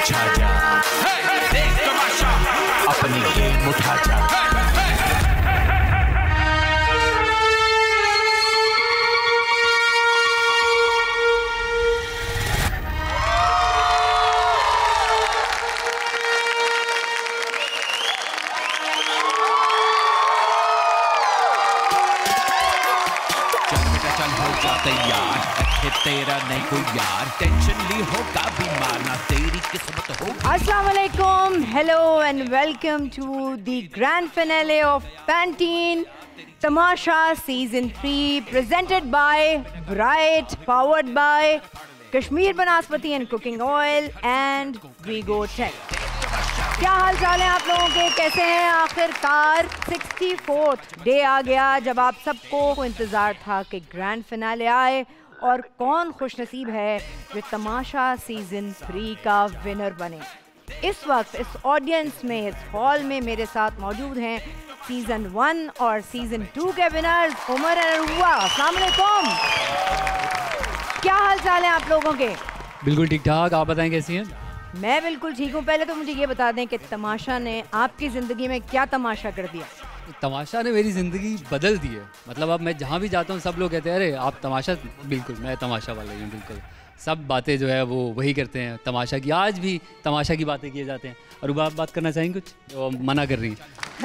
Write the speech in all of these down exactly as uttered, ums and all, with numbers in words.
छा जा, देख तमाशा, अपनी गेम उठा जा। तेरा नहीं कोई यार, टेंशन ली होगा बीमार ना तेरी किस्मत होगी। अस्सलाम वालेकुम, hello and welcome to the grand finale of Pantene Tamasha season three, presented by bright, powered by Kashmir बनास्पति and cooking oil and Vgo tech. क्या हाल चाल है आप लोगों के, कैसे हैं? आखिरकार सिक्सटी फोर्थ डे आ गया जब आप सबको इंतजार था कि ग्रैंड फिनाले आए और कौन खुशनसीब है जो तमाशा सीजन थ्री का विनर बने। इस वक्त इस ऑडियंस में, इस हॉल में मेरे साथ मौजूद हैं सीजन वन और सीजन टू के विनर्स उमर और अरुवा। अस्सलाम वालेकुम, क्या हाल चाल है आप लोगों के? बिल्कुल ठीक ठाक, आप बताएं कैसी हैं? मैं बिल्कुल ठीक हूँ। पहले तो मुझे ये बता दें कि तमाशा ने आपकी ज़िंदगी में क्या तमाशा कर दिया? तमाशा ने मेरी ज़िंदगी बदल दी है। मतलब अब मैं जहाँ भी जाता हूँ सब लोग कहते हैं अरे आप तमाशा। बिल्कुल मैं तमाशा वाला ही हूँ, बिल्कुल सब बातें जो है वो वही करते हैं तमाशा की। आज भी तमाशा की बातें किए जाते हैं। अरुबा आप बात करना चाहेंगे कुछ? तो मना कर रही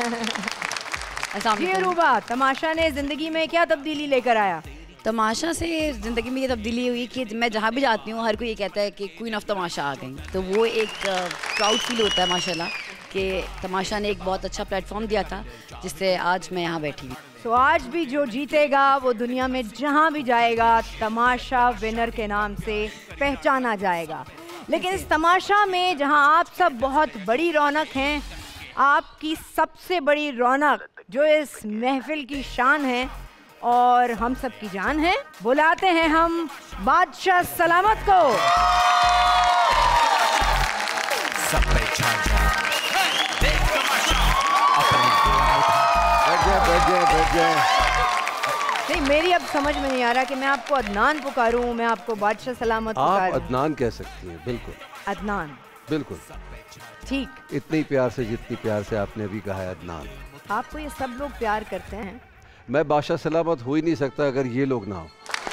हैं। अरुबा, तमाशा ने ज़िंदगी में क्या तब्दीली लेकर आया? तमाशा से ज़िंदगी में ये तब्दीली हुई कि मैं जहाँ भी जाती हूँ हर कोई ये कहता है कि क्वीन ऑफ तमाशा आ गई। तो वो एक प्राउड फील होता है माशाल्लाह कि तमाशा ने एक बहुत अच्छा प्लेटफॉर्म दिया था जिससे आज मैं यहाँ बैठी हूँ। तो आज भी जो जीतेगा वो दुनिया में जहाँ भी जाएगा तमाशा विनर के नाम से पहचाना जाएगा। लेकिन इस तमाशा में जहाँ आप सब बहुत बड़ी रौनक हैं, आपकी सबसे बड़ी रौनक जो इस महफिल की शान है और हम सब की जान है, बुलाते हैं हम बादशाह सलामत को। सब पे छा जा, देख तमाशा, अपनी बैठ जाए बैठ जाए बैठ जाए। नहीं, मेरी अब समझ में नहीं आ रहा कि मैं आपको अदनान पुकारूं, मैं आपको बादशाह सलामत पुकारूं। आप अदनान कह सकती हैं, बिल्कुल अदनान, बिल्कुल ठीक। इतनी प्यार से जितनी प्यार से आपने अभी कहा है अदनान। आपको ये सब लोग प्यार करते हैं। मैं बादशाह सलामत हो ही नहीं सकता अगर ये लोग ना हो।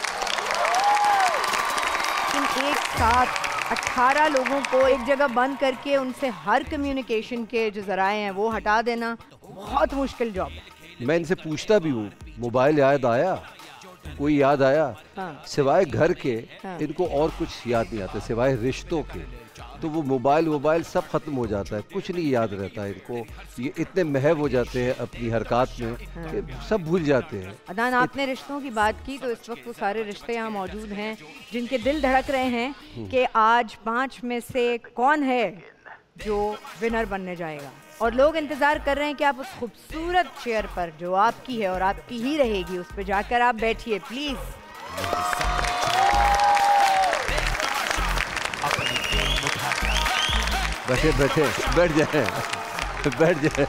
इन एक साथ अठारह लोगों को एक जगह बंद करके उनसे हर कम्युनिकेशन के जो जराए हैं वो हटा देना बहुत मुश्किल जॉब है। मैं इनसे पूछता भी हूँ, मोबाइल याद आया? कोई याद आया? हाँ। सिवाय घर के हाँ। इनको और कुछ याद नहीं आता, सिवाय रिश्तों के। तो वो मोबाइल मोबाइल सब खत्म हो जाता है, कुछ नहीं याद रहता है इनको। ये इतने महव हो जाते हैं अपनी हरकत में हाँ। कि सब भूल जाते हैं। अदनान, आपने रिश्तों की बात की तो इस वक्त वो सारे रिश्ते यहाँ मौजूद हैं जिनके दिल धड़क रहे हैं कि आज पाँच में से कौन है जो विनर बनने जाएगा। और लोग इंतज़ार कर रहे हैं कि आप उस खूबसूरत चेयर पर जो आपकी है और आपकी ही रहेगी उस पर जाकर आप बैठिए प्लीज़। बैठे बैठे बैठ जाए बैठ जाए।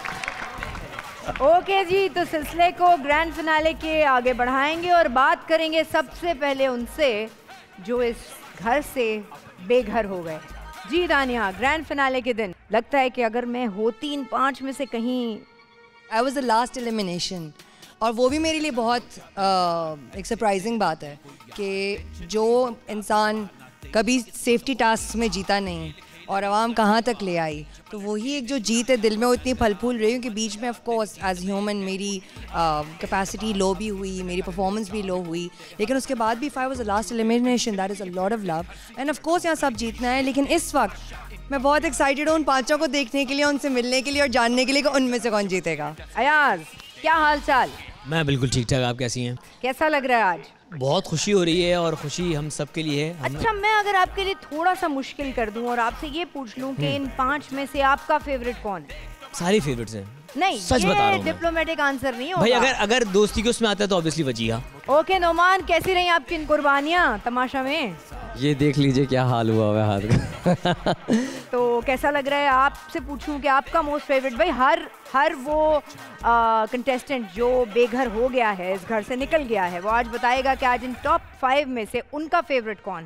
ओके जी, तो सिलसिले को ग्रैंड फिनाले के आगे बढ़ाएंगे और बात करेंगे सबसे पहले उनसे जो इस घर से बेघर हो गए। जी दानिया, ग्रैंड फिनाले के दिन लगता है कि अगर मैं होती इन पांच में से कहीं। I was the last elimination और वो भी मेरे लिए बहुत uh, एक सरप्राइजिंग बात है कि जो इंसान कभी सेफ्टी टास्क में जीता नहीं और आवाम कहाँ तक ले आई, तो वही एक जो जीत है दिल में वो इतनी फल फूल रही हूँ कि बीच में ऑफ कोर्स एज ह्यूमन मेरी कैपेसिटी लो भी हुई, मेरी परफॉर्मेंस भी लो हुई, लेकिन उसके बाद भी five was the last elimination, that is a lot of love and of course यहाँ सब जीतना है। लेकिन इस वक्त मैं बहुत एक्साइटेड हूँ उन पाँचों को देखने के लिए, उनसे मिलने के लिए और जानने के लिए कि उनमें से कौन जीतेगा। अयाज, क्या हाल चाल? मैं बिल्कुल ठीक ठाक, आप कैसी हैं? कैसा लग रहा है आज? बहुत खुशी हो रही है और खुशी हम सब के लिए है। अच्छा, मैं अगर आपके लिए थोड़ा सा मुश्किल कर दूं और आपसे ये पूछ लूं कि इन पांच में से आपका फेवरेट कौन है? सारी फेवरेट्स हैं। नहीं, सच बता रहा हूं, डिप्लोमेटिक आंसर नहीं होगा भाई। अगर अगर दोस्ती के उसमें आता है तो ऑब्वियसली वजीहा। ओके नोमान, कैसी रही आपकी इन कुर्बानियां तमाशा में? ये देख लीजिए क्या हाल हुआ हुआ है हाथ का। तो कैसा लग रहा है? आपसे पूछूं कि आपका मोस्ट फेवरेट, भाई हर हर वो कंटेस्टेंट जो बेघर हो गया है, इस घर से निकल गया है, वो आज बताएगा कि आज इन टॉप फाइव में से उनका फेवरेट कौन है।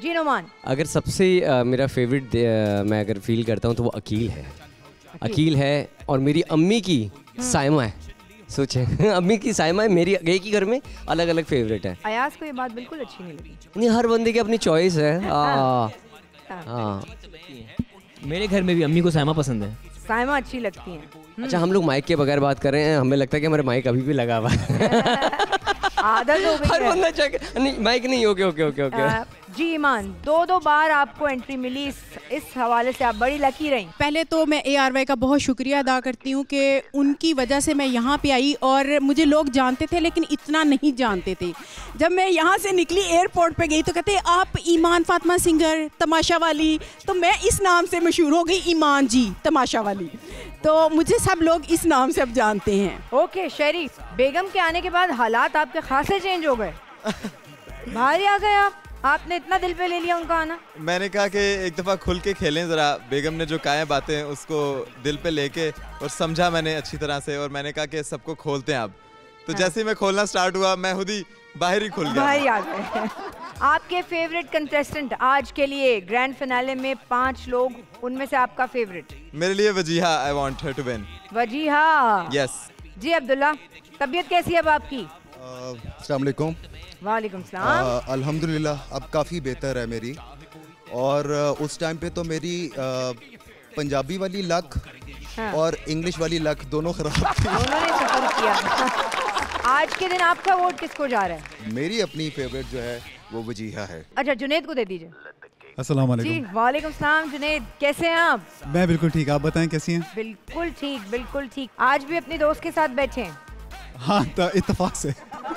जी नुमान। अगर सबसे uh, मेरा फेवरेट uh, मैं अगर फील करता हूँ तो वो अकील है। अकील है और मेरी अम्मी की साइमा है। सोचे अम्मी की साइमा है, मेरी एक ही घर में अलग अलग फेवरेट है। अयाज को ये बात बिल्कुल अच्छी नहीं लगी। नहीं, हर बंदे की अपनी चॉइस है। हाँ हाँ। मेरे घर में भी अम्मी को साइमा पसंद है। साइमा अच्छी लगती है। अच्छा, हम लोग माइक के बगैर बात कर रहे हैं, हमें लगता है कि हमारे माइक अभी भी लगा हुआ है। आदत हो गई हर है। बंदा चेक नहीं, माइक नहीं। Okay okay okay okay. आ, जी ईमान, दो दो बार आपको एंट्री मिली, इस इस हवाले से आप बड़ी लकी रही। पहले तो मैं ए आर वाई का बहुत शुक्रिया अदा करती हूँ कि उनकी वजह से मैं यहाँ पे आई और मुझे लोग जानते थे लेकिन इतना नहीं जानते थे। जब मैं यहाँ से निकली एयरपोर्ट पे गई तो कहते आप ईमान फातिमा सिंगर तमाशा वाली, तो मैं इस नाम से मशहूर हो गई, ईमान जी तमाशा वाली। तो मुझे सब लोग इस नाम से अब जानते हैं। ओके शेरी, बेगम के आने के बाद हालात आपके खासे चेंज हो गए। बाहर आ गए आप, आपने इतना दिल पे ले लिया उनका आना। मैंने कहा कि एक दफ़ा खुल के खेलें ज़रा। बेगम ने जो कहा बातें उसको दिल पे लेके और समझा मैंने अच्छी तरह से, और मैंने कहा कि सबको खोलते हैं अब। तो जैसे ही मैं खोलना स्टार्ट हुआ मैं खुद ही बाहर ही खुल गया। बाहर ही आ गए। आपके फेवरेट कंटेस्टेंट आज के लिए ग्रैंड फिनाले में पांच लोग, उनमें से आपका फेवरेट? मेरे लिए Wajiha, I want her to win. Wajiha, yes. Ji Abdullah, तबीयत कैसी है अब आपकी? अस्सलाम वालेकुम। वालेकुम सलाम। अल्हम्दुलिल्लाह अब काफ़ी बेहतर है मेरी। और uh, उस टाइम पे तो मेरी uh, पंजाबी वाली लक हाँ। और इंग्लिश वाली लक दोनों खराब थी। दोनों ने सफर किया। आज के दिन आपका वोट किसको जा रहा है? मेरी अपनी फेवरेट जो है वो वजीहा है। अच्छा, जुनैद को दे दीजिए। अस्सलाम वालेकुम। जी वालेकुम सलाम। जुनैद कैसे हैं आप? मैं बिल्कुल ठीक, आप बताएं कैसी हैं? बिल्कुल ठीक, बिल्कुल ठीक। आज भी अपनी दोस्त के साथ बैठे हैं? हाँ, तो इत्तेफाक से।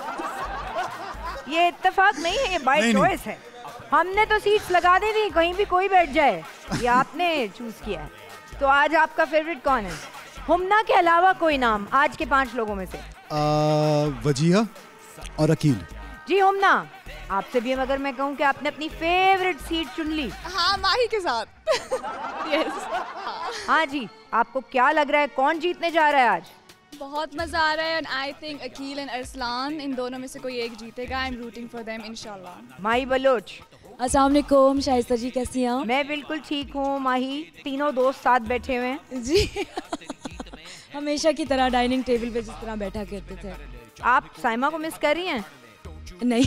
ये इत्तेफाक नहीं है, ये बाय चॉइस है। हमने तो सीट्स लगा दी थी, कहीं भी कोई बैठ जाए, ये आपने चूज किया है। तो आज आपका फेवरेट कौन है? हुम्ना के अलावा कोई नाम आज के पांच लोगों में से? वजीहा और अकील। जी हुम्ना, आपसे भी अगर मैं कहूँ कि आपने अपनी फेवरेट सीट चुन ली? हाँ, माही के साथ। यस। हाँ जी, आपको क्या लग रहा है कौन जीतने जा रहा है आज? बहुत मजा आ रहा है and I think Aqeel and Arsalan, इन दोनों में से कोई एक जीतेगा। I am rooting for them इंशाल्लाह। माही बलोच। अस्सलाम वालेकुम, शाइस्ता जी कैसी हैं आप? मैं बिल्कुल ठीक हूँ माही। तीनों दोस्त साथ बैठे हुए हैं। जी हमेशा की तरह डाइनिंग टेबल पे जिस तरह बैठा करते थे। आप साइमा को मिस कर रही हैं? नहीं।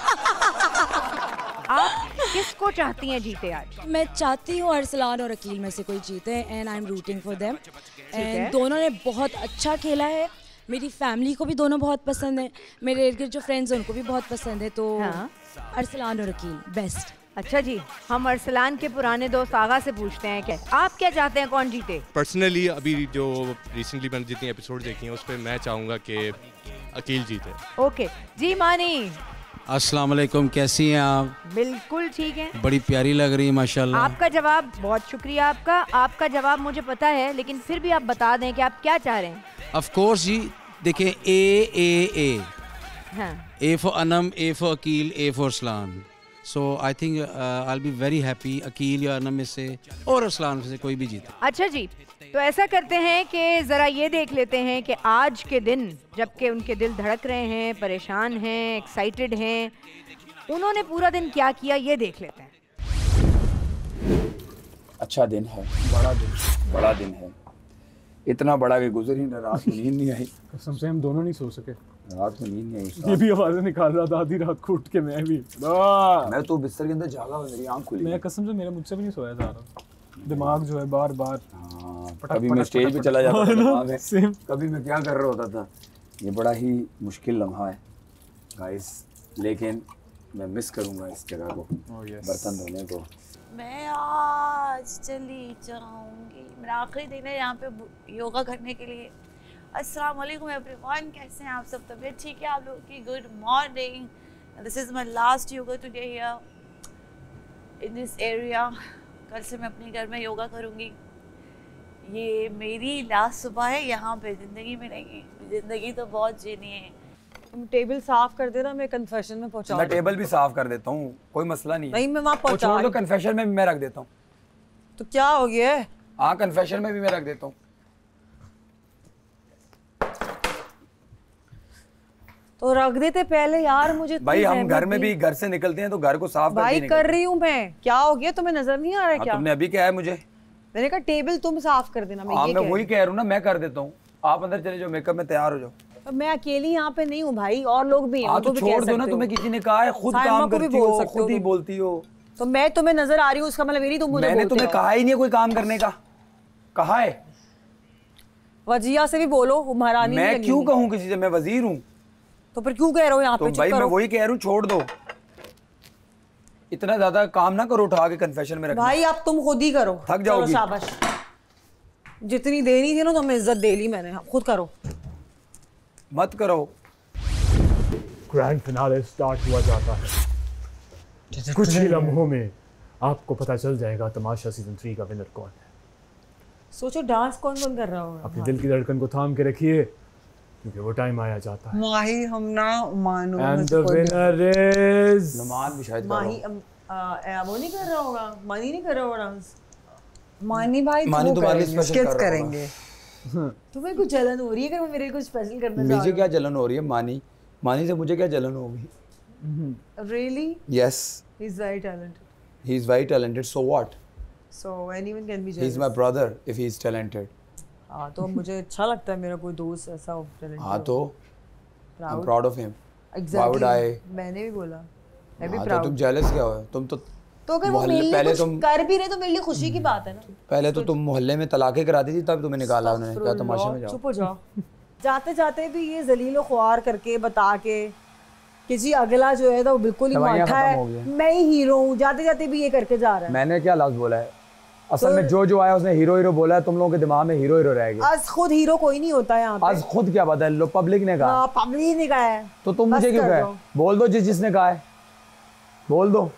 आप किसको चाहती हैं जीते आज? मैं चाहती हूँ अरसलान और अकील में से कोई जीते and I am rooting for them. है। एंड दोनों ने बहुत अच्छा खेला है। मेरी फैमिली को भी दोनों बहुत पसंद है, मेरे इर्द गिर्द जो फ्रेंड्स हैं उनको भी बहुत पसंद है। तो हाँ। अरसलान और अकील बेस्ट। अच्छा जी, हम अरसलान के पुराने दोस्त आगा से पूछते हैं कि आप क्या चाहते हैं कौन जीते? पर्सनली अभी जो रिसेंटली मैंने जितनी एपिसोड देखी हैं उस पर मैं चाहूँगा कि अकील जीते। ओके जी मानी। अस्सलाम वालेकुम, कैसी हैं आप? बिल्कुल ठीक है। बड़ी प्यारी लग रही है माशाल्लाह। आपका जवाब बहुत शुक्रिया आपका। आपका जवाब मुझे पता है, लेकिन फिर भी आप बता दें कि आप क्या चाह रहे हैं। ऑफ कोर्स जी, देखें ए ए ए हाँ। A for Anam, A for Aqeel, A for Arsalan. So I think I will be very happy Aqeel या अनम में से और अरसलान में से कोई भी जीते। अच्छा जी, तो ऐसा करते हैं कि ज़रा ये देख लेते हैं कि आज के दिन जबकि उनके दिल धड़क रहे हैं, परेशान हैं, एक्साइटेड हैं, उन्होंने पूरा दिन क्या किया ये देख लेते हैं। अच्छा दिन है, बड़ा दिन, बड़ा दिन है, इतना बड़ा कि गुजर ही ना, रात में नींद नहीं आई। कसम से हम दोनों नहीं सो सके, रात में नींद नहीं आई। ये भी आवाज़ें निकाल रहा था आधी रात को उठ के। मैं भी मैं तो बिस्तर के अंदर जागा, मेरी आंख खुली। मैं कसम से मेरे मुझसे भी नहीं सोया जा रहा, दिमाग जो है बार बार। कभी मैं स्टेज पे चला जाता था दिमाग में, कभी मैं क्या कर रहा होता था। ये बड़ा ही मुश्किल लम्हा है गाइस, लेकिन मैं मिस करूंगा इस जगह को, बर्तन धोने को। मैं आज चली जाऊंगी, मेरा आखिरी दिन है यहाँ पे योगा करने के लिए। अस्सलाम वालेकुम एवरीवन, कैसे हैं आप सब? तबीयत ठीक है आप लोगों की? Good morning, this is my last yoga today here in this area. कल से मैं अपने घर में योगा करूँगी। ये मेरी लास्ट सुबह है यहाँ पे, ज़िंदगी में नहीं, ज़िंदगी तो बहुत जीनी है। तुम टेबल साफ कर देना, मैं कन्फेशन में पहुँचा। मैं टेबल भी साफ कर देता हूँ, कोई मसला नहीं है। नहीं, मैं वहाँ पहुँचा। छोड़ दो, कन्फेशन में भी मैं रख देता हूँ। तो क्या हो गया है? हाँ, कन्फेशन में भी मैं रख देता हूँ। तो रख देते पहले यार, मुझे भाई हम घर में भी घर से निकलते हैं तो घर को साफ भाई कर रही हूँ मैं। क्या हो गया तुम्हें नजर नहीं आ रहा है क्या? तुमने अभी क्या है मुझे? मैंने कहा टेबल तुम साफ कर देना। मैं ये मैं वही कह रहा हूँ ना, मैं कर देता हूँ, आप अंदर चले जाओ, मेकअप में तैयार हो जाओ। मैं अकेली यहाँ पे नहीं हूँ भाई, और लोग भी हैं। तो छोड़ दो ना, तुम्हें किसी ने कहा है, खुद काम करती हो, खुद ही बोलती हो। तो मैं तुम्हें नजर आ रही हूँ, उसका मतलब मेरी तुम मुझे मैंने तुम्हें कहा ही नहीं है कोई काम करने का, कहा है? वजिया से भी बोलो, महारानी। मैं क्यों कहूँ किसी से, मैं वजीर हूँ। तो फिर क्यों कह रहे हो यहाँ पे? भाई मैं वही कह रहा हूँ, छोड़ दो, इतना ज्यादा काम ना करो, उठा के कन्फेशन में रखना। भाई अब तुम खुद ही करो, थक जाओगी। शाबाश, जितनी देनी थी ना तुम्हें इज्जत दे ली मैंने, खुद करो। मत करो। ग्रैंड फिनाले स्टार्ट हुआ जाता है, कुछ ही लम्हों में आपको पता चल जाएगा तमाशा सीजन थ्री का विनर कौन है। सोचो डांस कौन कौन कर रहा होगा। अपने दिल की धड़कन को थाम के रखिए, क्योंकि वो टाइम आया जाता है। माही हम ना मानो। And the winner is Numan भी शायद माही। वो नहीं कर रहा होगा, मानी नहीं कर रहा होगा डांस। मानी भाई मानी तुम्हारे लिए स्पेशल करेंगे। तुम्हें कुछ जलन हो रही है कि मैं मेरे को स्पेशल करना चाह रहा हूं? मुझे क्या जलन हो रही है? मानी मानी से मुझे क्या जलन होगी? Really? Yes. He's very talented. He's very talented. So what? So anyone can be jealous. He's my brother if he's talented. हाँ तो मुझे अच्छा लगता है मेरा कोई दोस्त ऐसा हो talented। हाँ तो I'm proud of him. Exactly. Why would I? मैंने भी बोला। मैं भी proud. proud। तो तुम jealous क्या हो? तुम तो तो अगर वो मेरे लिए कुछ तुम... कर भी रहे तो मेरे लिए खुशी की बात है ना। पहले तो तुम मोहल्ले में तलाक़ें करा दी थी, तब तुम्हें निकाला उन्होंने, क्या तमाशे में जाओ। चुप हो जाओ। जाते जाते भी ये जलीलो ख्वार करके बता के कि जी अगला जो है वो बिल्कुल ही माठा है, मैं ही हीरो हूँ, जाते जाते भी ये करके जा रहा है। मैंने क्या लफ्ज़ बोला है? असल में जो जो आया उसने हीरो हीरो बोला है, तुम लोगों के दिमाग में हीरो हीरो रह गया। आज खुद हीरो कोई नहीं होता यहाँ पे। आज खुद क्या बदल लो, पब्लिक ने कहा। पब्लिक ने कहा है तो तुम मुझे क्यों कहे? बोल दो जिस जिसने कहा है, बोल दो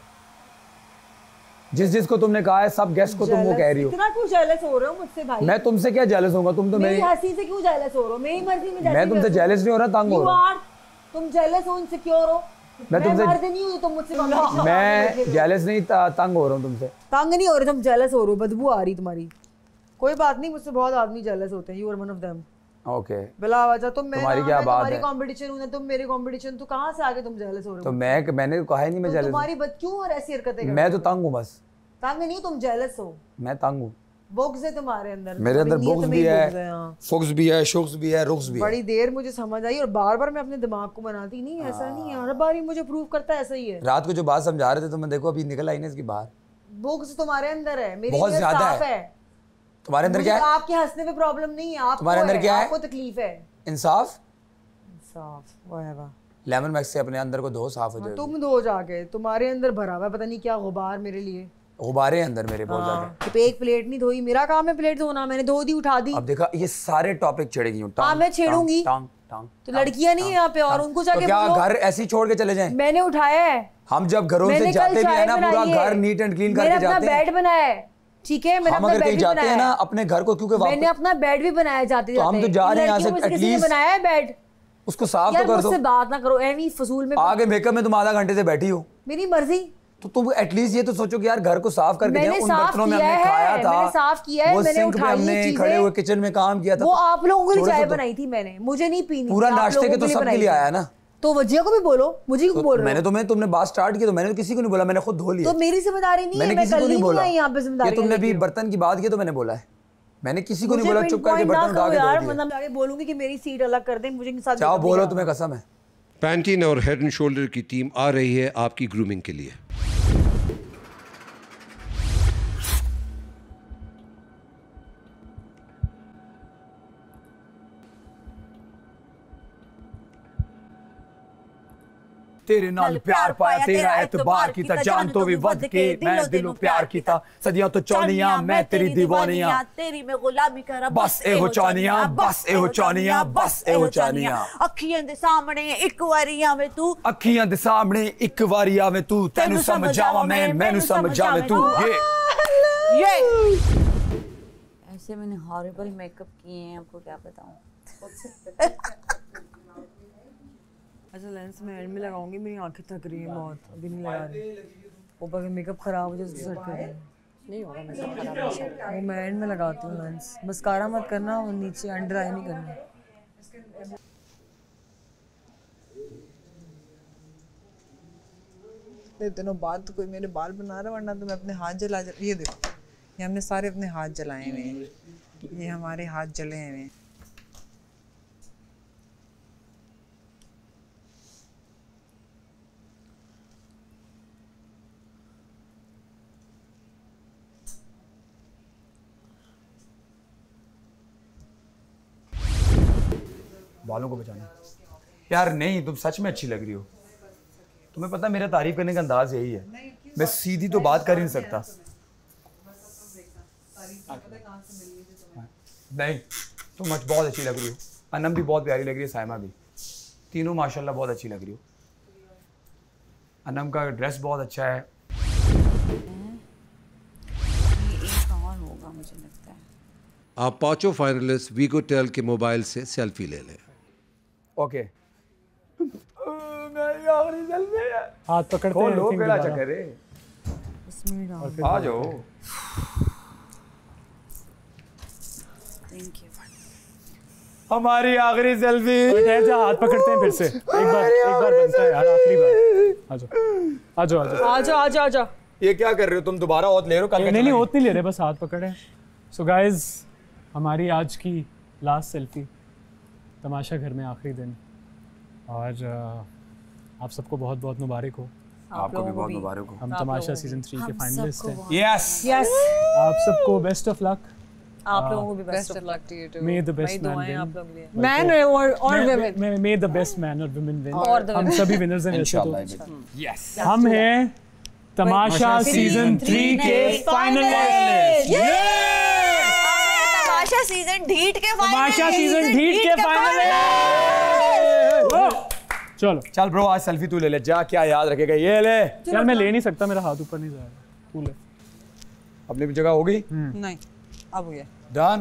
जिस जिसको तुमने कहा है, सब गेस्ट को तुम वो कह रही हो। इतना क्यों जेलस हो रहे हो मुझसे भाई? मैं तुमसे क्या जेलस होऊंगा? तुम तो मेरी हंसी से क्यों जेलस हो रहे हो? मेरी मर्जी में। मैं तुमसे जेलस नहीं हो रहा, तंग हो रहा हूं। तुम जेलस हो, इनसिक्योर हो। मैं तुमसे मर्द नहीं हूं, तुम मुझसे कंपटीशन। मैं जेलस नहीं, तंग हो रहा हूं तुमसे। तंग नहीं हो रहे तुम, जेलस हो रहे हो, बदबू आ रही तुम्हारी। कोई बात नहीं, मुझसे बहुत आदमी जेलस होते हैं। You are one of them. Okay बिला वजह तुम मैं तुम्हारी क्या बात है? तुम्हारी कंपटीशन हूं ना, तुम मेरे कंपटीशन, तो कहां से आगे तुम जेलस हो रहे हो? तो मैं मैंने कहा ही नहीं मैं जेलस। तुम्हारी बद क्यों और ऐसी हरकतें करते हो? मैं तो तंग हूं बस। तंग नहीं, तुम जेलस हो। मैं तंग हूं। बुग्स है तुम्हारे अंदर। मेरे अंदर बुग्स भी है, फुक्स भी है, शुक्स भी है, रुक्स भी है। बड़ी देर मुझे समझ आई और बार बार मैं अपने दिमाग को बनाती नहीं, ऐसा नहीं है, हर बार ही मुझे प्रूव करता है ऐसा ही है। रात को जो बात समझा रहे थे तो मैं देखो अभी निकल आई ना इसकी बाहर। बुग्स तुम्हारे अंदर है, मेरे बहुत ज्यादा है। तुम्हारे अंदर क्या है? आपके हंसने में प्रॉब्लम नहीं है, आपको तुम्हारे अंदर क्या है? आपको तकलीफ है। इंसाफ इंसाफ व्हाटएवर। लेमन मैक्स से अपने अंदर को धो, साफ हो जाएगा। तुम धो जाके, तुम्हारे अंदर भरा हुआ पता नहीं क्या गुबार मेरे लिए। गुब्बारे अंदर मेरे बहुत ज्यादा। तो एक प्लेट नहीं धोई, मेरा काम है प्लेट धोना, मैंने धो दी, उठा दी। अब देखा ये सारे टॉपिक छेड़ेगी। हाँ मैं छेड़ूंगी। तो लड़कियां नहीं है यहाँ पे और उनको जाके क्या घर ऐसे ही छोड़ के चले जाएं? मैंने उठाया है। हम जब घरों से जाते भी है ना, पूरा घर नीट एंड क्लीन करके जाते हैं। बेड बनाया है, ठीक है, मैंने अपना बेड भी जाते हैं ना अपने घर को, क्योंकि मैंने अपना बेड भी बनाया जाते जाते। हम तो जा रहे हैं यहाँ से, एटलीस्ट बनाया है बेड, उसको साफ तो कर दो। मुझसे बात ना करो एवी फजूल में। आगे मेकअप में तुम आधा घंटे से बैठी हो, मेरी मर्जी। तो तुम एटलीस्ट ये तो सोचो कि यार घर को साफ करके जाओ। उन बर्तनों में हमने खाया था, मैंने साफ किया है, मैंने उठाई हमने खड़े हुए किचन में काम किया था। वो आप लोगों के लिए चाय बनाई थी मैंने, मुझे नहीं पीनी। पूरा नाश्ते के तो सबके लिए आया ना। तो वजिया को भी बोलो, मुझे क्यों बोल रहे हो? मैंने तुम्हें तुमने बात स्टार्ट की तो मैंने तो किसी को नहीं बोला, मैंने खुद धो लिया। तो मेरी जिम्मेदारी नहीं है, मैंने किसी को नहीं बोला। यहाँ पे जिम्मेदारी तुमने अभी बर्तन की बात की तो मैंने बोला है, मैंने किसी को नहीं बोला। चुप करके बर्तन उठा के धो दिया। मतलब आगे बोलूंगी कि मेरी सीट अलग कर दें, मुझे साथ चाहो बोलो, तुम्हें कसम है। पैंटीन और हेड एंड शोल्डर की टीम आ रही है आपकी ग्रूमिंग के लिए। तेरे नाल प्यार पाया, तेरा एतबार कीता, जान तो भी वध के मैं दिलों प्यार कीता, सदियां तो चाहनियां मैं तेरी दीवानियां, तेरी मैं गुलामी करा बस एहो चाहनियां, बस एहो चाहनियां, बस एहो चाहनियां। अखियां दे सामने एक वारी आवे तू, अखियां दे सामने एक वारी आवे तू, तेनू समझावा मैं, मैनू समझावे तू। ये ये ऐसे मैंने हॉरिबल मेकअप किए हैं, आपको क्या बताऊं। अच्छा लेंस मैं एंड में लगाऊंगी, मेरी आंखें थक रही हैं बहुत, अभी नहीं लगा रही। ऊपर का मेकअप खराब हो जाए उसको सेट कर दें। नहीं होगा मेकअप खराब, वो मैं एंड में लगाती हूँ लेंस। मस्कारा मत करना और नीचे अंडर आई नहीं करना। इतने दिनों बाद तो कोई मेरे बाल बना रहा, वरना तो मैं अपने हाथ जला जला ये देखो, ये हमने सारे अपने हाथ जलाए हुए हैं, ये हमारे हाथ जले हुए हैं। बालों को बचाना यार। नहीं, तुम सच में अच्छी लग रही हो। तुम्हें पता है मेरा तारीफ करने का अंदाज यही है, मैं सीधी तो बात कर ही नहीं सकता। नहीं, तुम बहुत अच्छी लग रही हो, अनम भी बहुत प्यारी लग रही है, साइमा भी, तीनों माशाल्लाह बहुत अच्छी लग रही हो। अनम का ड्रेस बहुत अच्छा है। होगा मुझे लगता है। आप पांचों फाइनलिस्ट वीगो टेल के मोबाइल से सेल्फी ले लें। ओके। हाथ पकड़ते हैं, लोग केड़ा चक्कर है। आ जाओ। Thank you. हमारी आखिरी सेल्फी। ठहर जा, हाथ पकड़ते हैं फिर से। एक बार एक बार बनता है यार, आखिरी बार। आ जाओ आ जाओ आ जाओ आ जाओ आ जाओ आ जाओ। ये क्या कर रहे हो तुम? दोबारा ओत ले रहे हो? कल नहीं नहीं, ओत नहीं ले रहे, बस हाथ पकड़े। सो गाइज, हमारी आज की लास्ट सेल्फी तमाशा घर में आखिरी दिन, और आप सबको बहुत बहुत मुबारक हो। आपको भी बहुत मुबारक हो। हम तमाशा सीजन थ्री के फाइनलिस्ट हैं। Yes yes. आप सबको बेस्ट ऑफ लक। आप लोगों को भी best of luck to you too. May the best man win. आप लोग लिए मैन और और women. May the best man और वुमेन विन। और हम सभी विनर्स हैं वैसे तो। यस। हम हैं तमाशा सीजन थ्री के फाइनलिस्ट। तमाशा सीजन ढीठ के तमाशा सीजन ढीठ के फाइनलिस्ट। चलो चल ब्रो, आज सेल्फी तू ले ले जा, क्या याद रखेगा। ये ले यार, मैं ले नहीं सकता, मेरा हाथ ऊपर नहीं जाएगा। तू ले। अपनी भी जगह होगी? नहीं, अब हो गया। डन।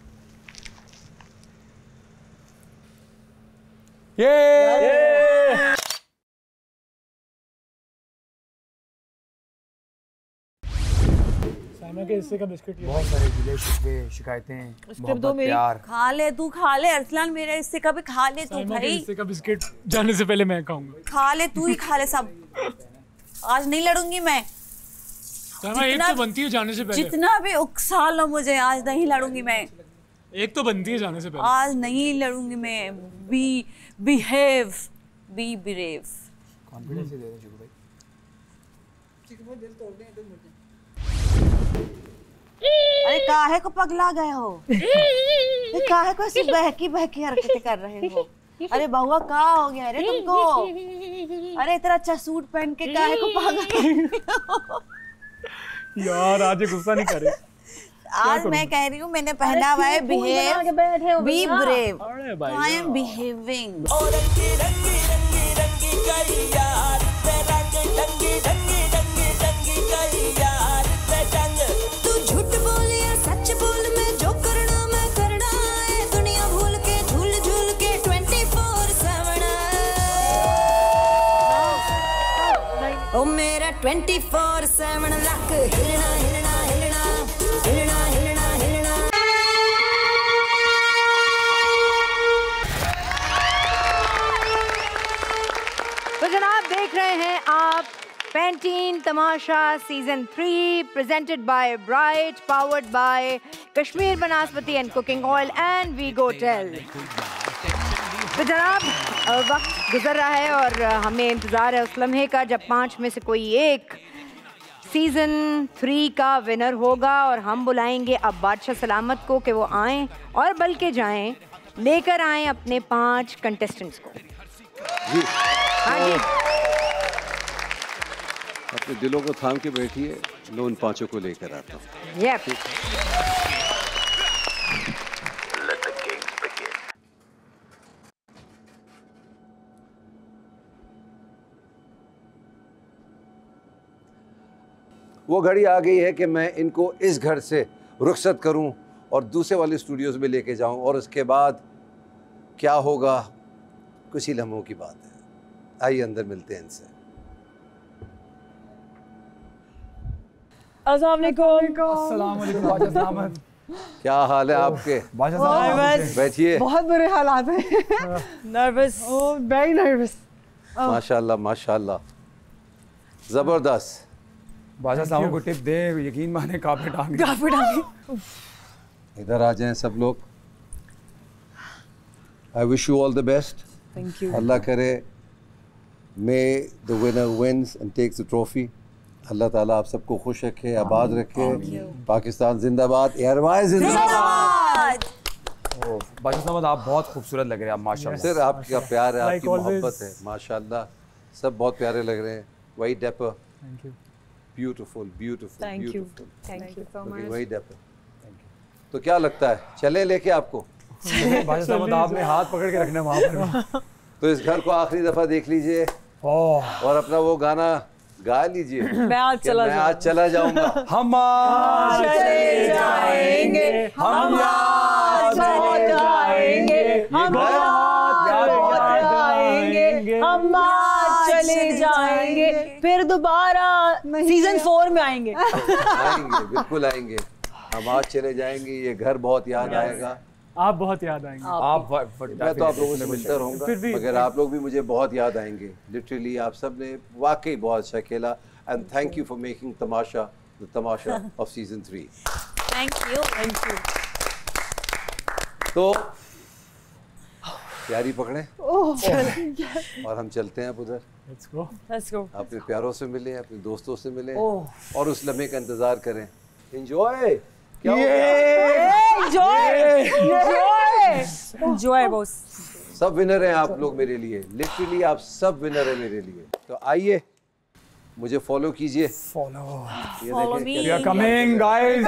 ये साइमा के हिस्से का बिस्किट। बहुत सारे गिले शिकवे, शिकायतें, मोहब्बत, प्यार। खा ले तू, खा ले अरसलान, मेरे हिस्से का भी खा ले तू साइमा के भाई। हिस्से का बिस्किट जाने से पहले मैं खाऊंगा। खा ले तू ही, खा ले सब। आज नहीं लड़ूंगी मैं। साइमा एक तो बनती है जाने से पहले। जितना भी उकसा लो मुझे, आज नहीं लड़ूंगी मैं। एक तो बनती है जाने से पहले। आज नहीं लड़ूंगी मैं। Be behave, be brave. Confidence दे दे शुक्र भाई। दिल तोड़ दे तो मुझे। अरे काहे को पगला गए हो? ये काहे को ऐसी बहकी बहकी हरकतें कर रहे हो? अरे बहुआ का हो गया अरे तुमको? अरे इतना अच्छा सूट पहन के काहे को पागल? यार आज गुस्सा नहीं करे। आज मैं कह रही हूँ, मैंने पहना हुआ है behave, be brave, I am behaving. तू झूठ बोल या सच बोल, मैं जो करना मैं करना है, दुनिया भूल के झूल झूल के ट्वेंटी फोर सेवन। ओ मेरा ट्वेंटी फोर सेवन लक हिलना हिलना हिलना हिलना हिलना हिलना। तो जनाब देख रहे हैं आप Pantene Tamasha season three, presented by bright, powered by Kashmir बनास्पति and cooking oil and we go टेल। तो जनाब वक्त गुजर रहा है और हमें इंतज़ार है उस लम्हे का जब पांच में से कोई एक सीजन थ्री का विनर होगा, और हम बुलाएंगे अब बादशाह सलामत को कि वो आएँ और बल्कि जाएं, लेकर आएँ अपने पांच कंटेस्टेंट्स को। हाँ जी, अपने दिलों को थाम के बैठिए, मैं उन पांचों को लेकर आता हूँ। yep. वो घड़ी आ गई है कि मैं इनको इस घर से रुखसत करूं और दूसरे वाले स्टूडियोज में लेके जाऊं, और उसके बाद क्या होगा कुछ ही लम्हों की बात है। आइए अंदर मिलते हैं इनसे। अस्सलाम वालेकुम। क्या हाल है आपके? बैठिए। बहुत बुरे हालात हैं। Nervous, very nervous. माशाल्लाह माशाल्लाह। जबरदस्त। बादशाह साहब को टिप दे, यकीन माने काफी टांगे काफी टांगे। इधर आ जाएं सब लोग। I wish you all the best. Thank you. अल्लाह करे may the winner wins and takes the trophy. अल्लाह ताला आप सबको खुश रखे, आबाद रखे। पाकिस्तान जिंदाबाद, एयरवाइज जिंदाबाद। बादशाह साहब आप बहुत खूबसूरत लग रहे हैं आप माशाल्लाह। सर आपका प्यार है, आपकी Like always. मोहब्बत है माशाल्लाह। सब बहुत प्यारे लग रहे हैं। वही dapper, thank you. Beautiful beautiful Thank you. Beautiful. Thank you so much. वही डेपर। तो क्या लगता है चले लेके आपको? बादशाह साहब आपने हाथ पकड़ के रखना वहाँ पर। तो इस घर को आखिरी दफा देख लीजिए और अपना वो गाना गा लीजिए। मैं आज कि चला मैं आज चला जाऊंगा। हम आज चले जाएंगे, हम आज पहुंच जाएंगे, हम आज पहुंच जाएंगे, हम आज चले जाएंगे, फिर दोबारा सीजन फोर में आएंगे। आएंगे, बिल्कुल आएंगे। हम आज चले जाएंगे, ये घर बहुत याद आएगा। आप बहुत याद आएंगे। आप मैं तो आप लोगों से मिलता रहूंगा, फिर भी- मगर आप लोग भी मुझे बहुत याद आएंगे। लिटरली आप सब ने वाकई बहुत अच्छा खेला and thank you for making Tamasha the Tamasha of season three. Thank you. Thank you. तो तैयारी पकड़े ओह और हम चलते हैं अब उधर। Let's go. Let's go. अपने प्यारों से मिले, अपने दोस्तों से मिले ओह। और उस लम्हे का इंतजार करें। एंजॉय। क्या हो ये गया? Enjoy enjoy enjoy boss. सब विनर हैं आप लोग मेरे लिए। लिटरली आप सब विनर हैं मेरे लिए। तो आइए मुझे फॉलो कीजिए। फॉलो ये Follow देखें me. क्या- वी आर कमिंग गाइस।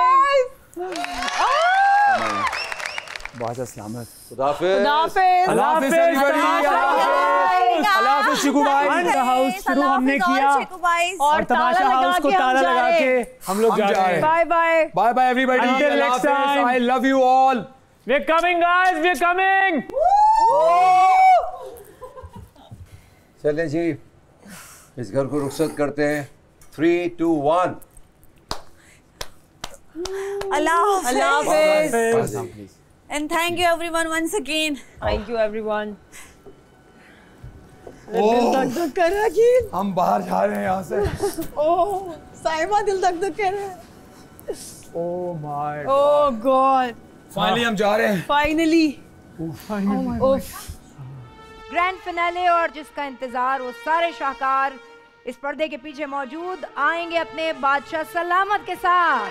बादशाह सलामत। खुदा हाफिज़। खुदा हाफिज़। अल्लाह हाफिज़ एवरीबॉडी। अल्लाह हाफिज़ शिकू भाई। वन हाउस शुरू हमने किया और तमाशा हाउस को ताला लगा के हम लोग जा रहे हैं। Bye bye. Bye bye everybody. Until अल्लाह next हाफिज़। time. I love you all. We're coming guys, we're coming. चलें जी, इस घर को रुखसत करते हैं। Three two one. अल्लाह अल्लाह हाफिज़। हाफिज़। And thank you everyone once again. Thank you everyone. Oh, धक धक कर रहा है। हम बाहर जा रहे हैं यहाँ से। ओह साइमा दिल धक धक कर रहा है। Oh my oh god. Finally हम जा रहे हैं। फाइनली। Finally. ग्रैंड फिनाले और जिसका इंतजार वो सारे शाहकार इस पर्दे के पीछे मौजूद आएंगे अपने बादशाह सलामत के साथ।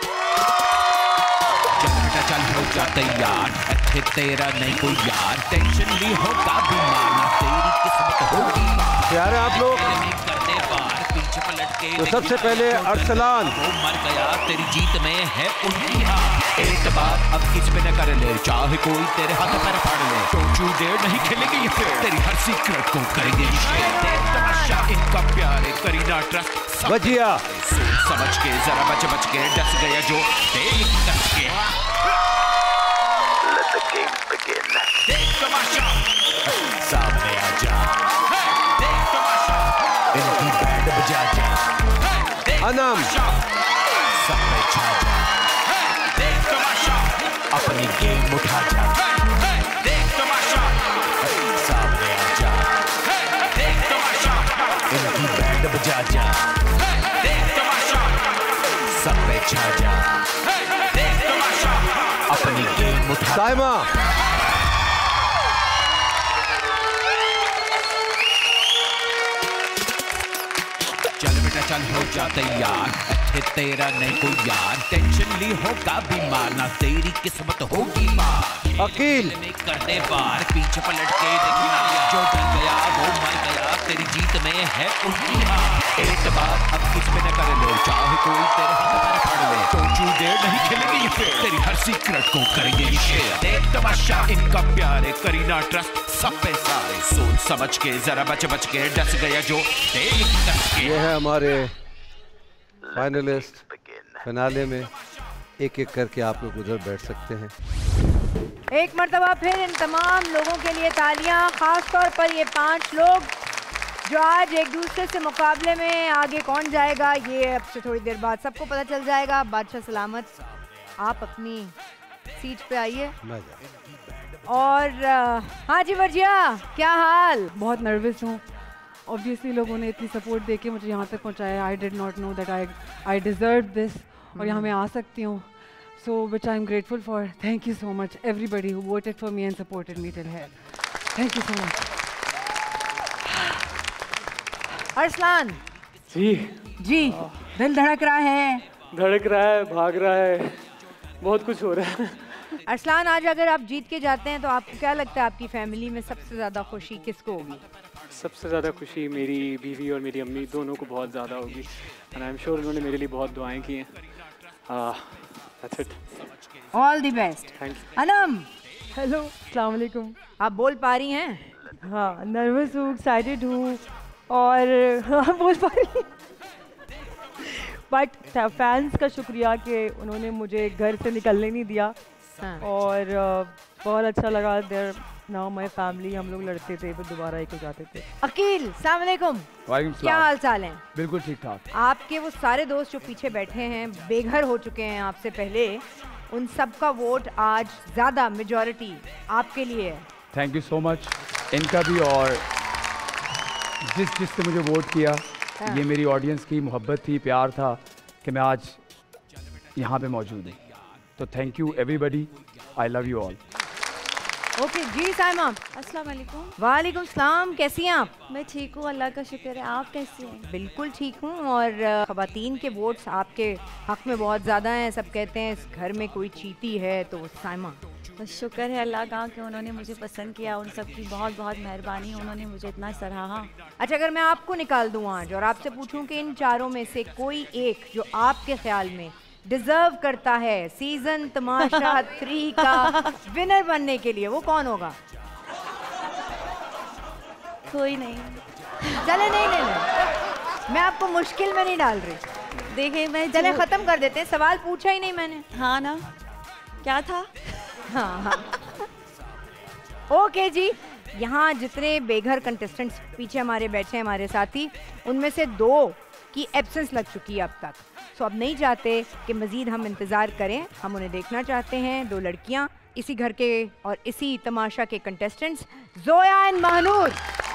चल बेटा चल हो जा तैयार, अच्छे तेरा नहीं कोई यार, टेंशन भी होगा बीमार, तेरी किस्मत होगी प्यारे आप लोग। करने पार पीछे पलट के तो सबसे पहले अरसलान। वो मर गया तेरी जीत में है उनकी हार। एक बात अब किस पे न कर ले, चाहे कोई तेरे हाथ पैर फाड़ ले, डोंट यू डेयर नहीं खेलेंगे ये फेयर, तेरी हर सीक्रेट को करेंगे ये शेयर। देख तमाशा इनका प्यारे करीना ट्रस्ट बजिया सोच समझ के जरा बच बच के डस गया जो तेल की कस के। Let the game begin. देख तमाशा सामने आ जा, देख तमाशा इनकी बैंड बजा जा, अनम सब में छा जा, देख तमाशा अपनी गेम उठा जा, देख तमाशा सामने आ जा, देख तमाशा इनकी बैंड बजा जा, देख तमाशा सब में छा जा, देख तमाशा अपनी गेम उठा। साइमा चल बेटा चल हो जा तैयार, अच्छे तेरा नहीं कोई यार, टेंशन ली होगा बीमार, ना तेरी किस्मत होगी मार। अकील में करने पार पीछे पलट के देखना, जो डर गया वो मर गया, तेरी जीत में है उनकी हार। एक बात अब किस पे न कर ले, चाहे कोई तेरे हाथ पैर फाड़ ले, डोंट यू डेयर नहीं खेलेंगे ये फेयर, तेरी हर सीक्रेट को करेंगे ये शेयर। देख तमाशा इनका प्यारे करीना ट्रस्ट सब पे सारे, सोच समझ के जरा बच बच के डस गया जो तेल की कस के। ये है हमारे फाइनलिस्ट। फिनाले में एक एक करके आप लोग उधर बैठ सकते हैं। एक मर्तबा फिर इन तमाम लोगों के लिए तालियां, खास तौर पर ये पांच लोग जो आज एक दूसरे से मुकाबले में आगे कौन जाएगा ये अब से थोड़ी देर बाद सबको पता चल जाएगा। बादशाह सलामत आप अपनी सीट पे आइए। और हाँ जी वर्जिया क्या हाल? बहुत नर्वस हूँ ऑब्वियसली लोगों ने इतनी सपोर्ट दे के मुझे यहाँ तक पहुँचाया. I did not know that I I deserve this और यहाँ मैं आ सकती हूँ. So which I am grateful for. Thank you so much everybody who voted for me and supported me till here. Thank you so much. Arsalan ji ji दिल धड़क रहा है. धड़क रहा है, भाग रहा है, बहुत कुछ हो रहा है. अरसलान, आज अगर आप जीत के जाते हैं तो आपको क्या लगता है आपकी फैमिली में सबसे ज़्यादा खुशी किसको होगी? सबसे ज़्यादा खुशी मेरी बीवी और मेरी अम्मी दोनों को बहुत ज़्यादा होगी. एंड आई एम श्योर उन्होंने मेरे लिए बहुत दुआएं की हैं. That's it. All the best. Thank you. Anam, hello, अस्सलाम वालेकुम. आप बोल पा रही हैं? हाँ, नर्वस हूँ, एक्साइटेड हूँ और हाँ बोल पा रही हूँ. बट फैंस का शुक्रिया कि उन्होंने मुझे घर से निकलने नहीं दिया. हाँ. और uh, बहुत अच्छा लगा. There now my family. हम लोग लड़ते थे फिर दोबारा एक हो जाते थे. अकील, अस्सलाम वालेकुम. वालेकुम क्या हाल चाल है? बिल्कुल ठीक ठाक. आपके वो सारे दोस्त जो पीछे बैठे हैं, बेघर हो चुके हैं आपसे पहले, उन सब का वोट आज ज़्यादा मेजॉरिटी आपके लिए है. Thank you so much. इनका भी और जिस जिसने मुझे वोट किया. हाँ. ये मेरी ऑडियंस की मोहब्बत थी, प्यार था कि मैं आज यहाँ पे मौजूद हूँ. तो thank you everybody. I love you all. Okay ji Saima. अस्सलाम वालेकुम. वालेकुम सलाम. कैसी हैं आप? मैं ठीक हूँ, अल्लाह का शुक्र है. आप कैसी हैं? बिल्कुल ठीक हूँ. और ख़वातीन के वोट्स आपके हक़ में बहुत ज़्यादा हैं. सब कहते हैं इस घर में कोई चीती है तो वो साइमा. बस शुक्र है अल्लाह का कि उन्होंने मुझे पसंद किया. उन सब की बहुत बहुत मेहरबानी. उन्होंने मुझे इतना सराहा. अच्छा, अगर मैं आपको निकाल दूँ आज और आपसे पूछूं कि इन चारों में से कोई एक जो आपके ख्याल में डिजर्व करता है सीजन तमाशा थ्री का विनर बनने के लिए, वो कौन होगा? कोई नहीं. चले नहीं नहीं नहीं मैं आपको मुश्किल में नहीं डाल रही. देखिए मैं चले ख़त्म कर देते हैं. सवाल पूछा ही नहीं मैंने. हाँ ना, क्या था? हाँ हाँ. ओके जी. यहाँ जितने बेघर कंटेस्टेंट्स पीछे हमारे बैठे हैं, हमारे साथी, उनमें से दो की एब्सेंस लग चुकी है अब तक. सो अब नहीं चाहते कि मज़ीद हम इंतज़ार करें. हम उन्हें देखना चाहते हैं. दो लड़कियाँ, इसी घर के और इसी तमाशा के कंटेस्टेंट्स, ज़ोया एंड महनूर.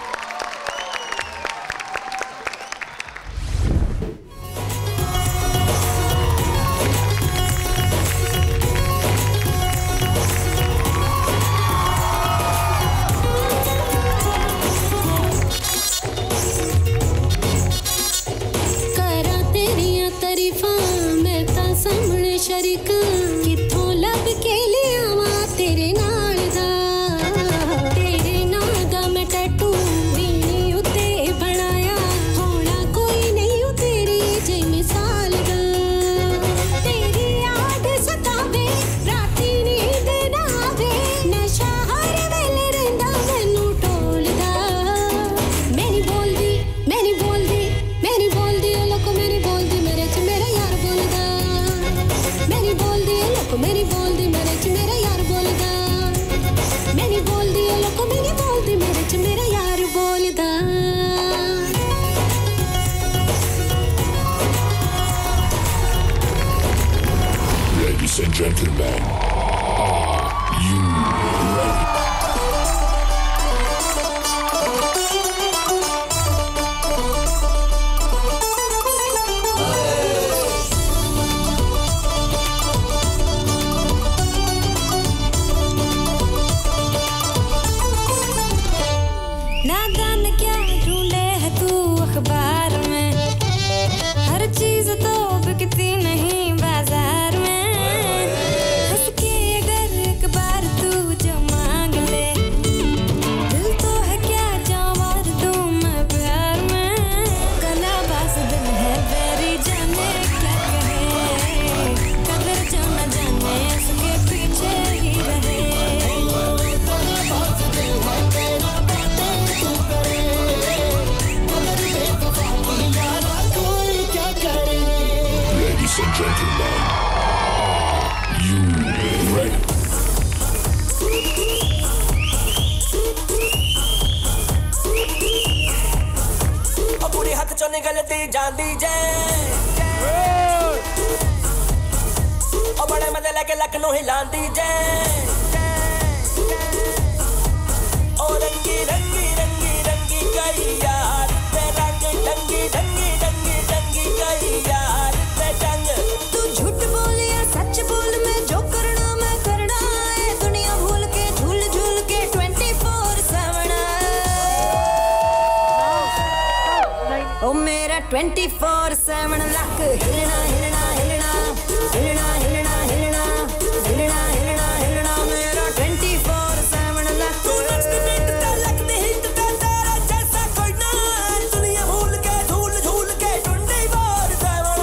शरीका किथों लब के लिया वा तेरे नाल दा. तेरे नाल दा मैं टैटू भी उते बनाया. होना कोई नहीं उ तेरी जे मिसाल दा. तेरी याद सतावे राती नींद ना आवे. नशा हर वेले रहिंदा मैनू टोलदा. मैं नहीं बोलदी, मैं नहीं बोलदी, मैं नहीं बोलदी. ओ लोको मैं नहीं बोलदी, मेरे च मेरा यार बोलदा. मेरी बोलदी है लोको मेरी बोलदी, मेरे च मेरा यार बोलदा. मेरी बोलदी है लोको मेरी बोलदी, मेरे च मेरा यार बोलदा. Ladies and gentlemen, are you ready? नादान क्या ढूंढे है तू अखबार में. हर चीज तो बिकती नहीं बाजार में. हंस के अगर एक बार तू जो मांग ले. दिल तो है क्या जावार दूं मैं प्यार में. कला बास दिल है बेरी जाने क्या कहे. कदर जो न जाने उसके पीछे ही रहे. Ladies and gentlemen, are you ready? ओ पूरी हाथ चों निकलती जांदी जे. ओ बड़े मजे लेके लखनऊ हिलांदी जे. ओ रंगी रंगी रंगी रंगी गई यार. डंगी डंगी डंगी डंगी गई यार पे जंग तू झूठ बोल या सच बोल मैं जो करना मैं करना है दुनिया भूल के झूल झूल के ट्वेंटी फोर सेवन ओ मेरा ट्वेंटी फोर सेवन लक हिलना हिलना हिलना हिलना हिलना हिलना हिलना हिलना हिलना मेरा ट्वेंटी फोर सेवन लक तू नच बीट पे लक दे हिट पे तेरा जैसा कोई ना दुनिया भूल के झूल झूल के ट्वेंटी फोर सेवन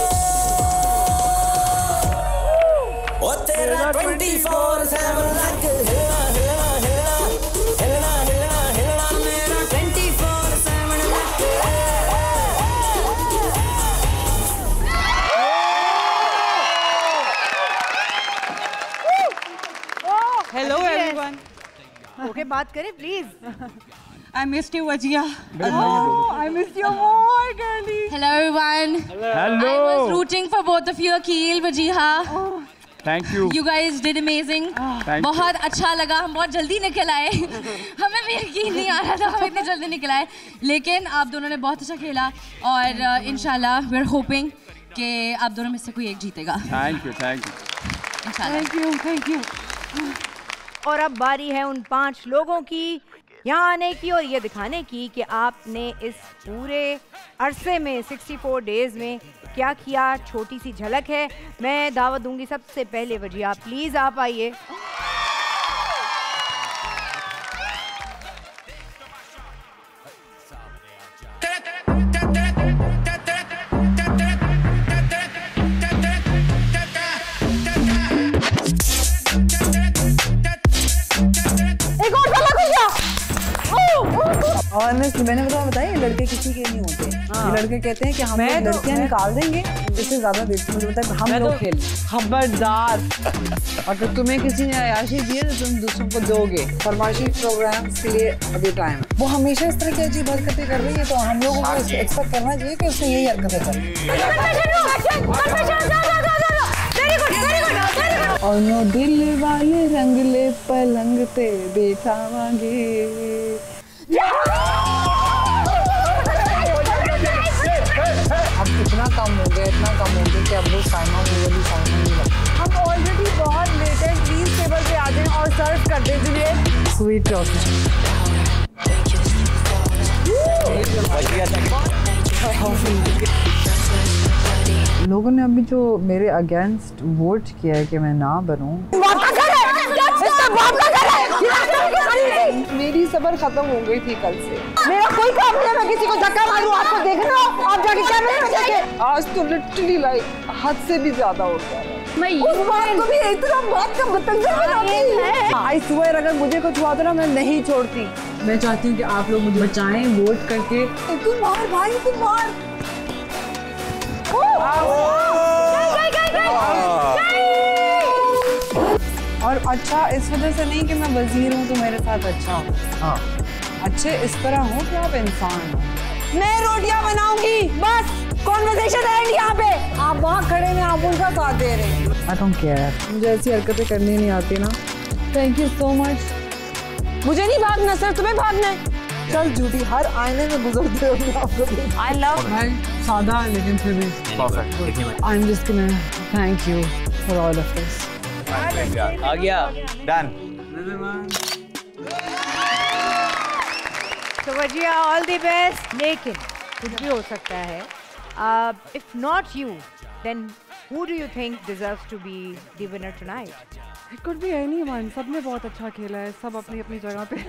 ओ तेरा ट्वेंटी फोर सेवन लक हिलना हिलना हिलना हिलना हिलना हिलना मेरा ट्वेंटी फोर सेवन लक Hello everyone. ओके बात करें please. I missed you, Wajia. Oh, I missed you more, girlie. Hello everyone. Hello. I was rooting for both of you, Akil, Wajiha. Thank you. You guys did amazing. Thank बहुत अच्छा लगा. हम बहुत जल्दी निकल आए. हमें भी यकीन नहीं आ रहा था हम इतने जल्दी निकल आए. लेकिन आप दोनों ने बहुत अच्छा खेला और इंशाल्लाह we are hoping कि आप दोनों में से कोई एक जीतेगा. Thank you, thank you. इंशाल्लाह. Thank you, thank you. और अब बारी है उन पांच लोगों की यहाँ आने की और ये दिखाने की कि आपने इस पूरे अरसे में चौंसठ डेज में क्या किया. छोटी सी झलक है. मैं दावत दूंगी सबसे पहले वजिया, प्लीज आप आइए. एक और झलक हो गया. ऑनेस्टली मैंने बताया बताया लड़के किसी के नहीं होते. ये लड़के कहते हैं कि हम लोग लड़कियां निकाल देंगे. इससे ज्यादा देखते मुझे बताया हम लोग खेल. खबरदार अगर तुम्हें किसी ने अयाशी दी है तो तुम दूसरों को दोगे. फरमाइशी प्रोग्राम्स के लिए अभी टाइम है. वो हमेशा इस तरह की अजीब हरकतें कर रही है तो हम लोगों को एक्सपेक्ट करना चाहिए कि उससे यही हरकतें करें. और नो दिल वाले रंगले पलंग पे बैठावांगे. अब इतना कम हो गया इतना कम हो गया कि अब वो साइमा वो वाली साइमा नहीं लगती. हम ऑलरेडी बहुत लेट है. प्लीज टेबल पे आ जाएं और सर्व कर दें. जुलिए स्वीट टॉफी. लोगों ने अभी जो मेरे अगेंस्ट वोट किया है कि मैं ना बनूं. मेरी सबर खत्म हो गई थी कल से. मेरा कोई काम नहीं है मैं किसी को धक्का मारूं. आपको देखना आप जाके कैमरे में देखें. आज तो लिटरली लाइक हद से भी ज्यादा हो गया. मैं उस बात को भी इतना बात का बतंगड़ बनाती है. आई स्वेयर अगर मुझे कुछ हुआ तो ना मैं नहीं छोड़ती. मैं चाहती हूँ कि आप लोग मुझे बचाएं वोट करके. तू मार भाई तू मार. और अच्छा इस वजह से नहीं कि मैं वजीर हूँ तो मेरे साथ अच्छा हो. हाँ अच्छे इस तरह हो कि आप इंसान हो. मैं रोटियां बनाऊंगी बस. कॉन्वर्सेशन एंड यहाँ पे. आप वहाँ खड़े हैं आप उनका साथ दे रहे हैं. I don't care. मुझे ऐसी हरकतें करनी नहीं आती ना. Thank you so much. मुझे नहीं भागना सर तुम्हें भागना है. चल झूठी हर आईने में गुजरते हो. आई लव सादा लेकिन फिर भी perfect. I am just gonna thank you for all of this. आ गया डन. तो वजिया ऑल द बेस्ट. लेकिन कुछ भी हो सकता है. If not you then who do you think deserves to be the winner tonight? It could be anyone. सबने बहुत अच्छा खेला है. सब अपनी अपनी जगह पे.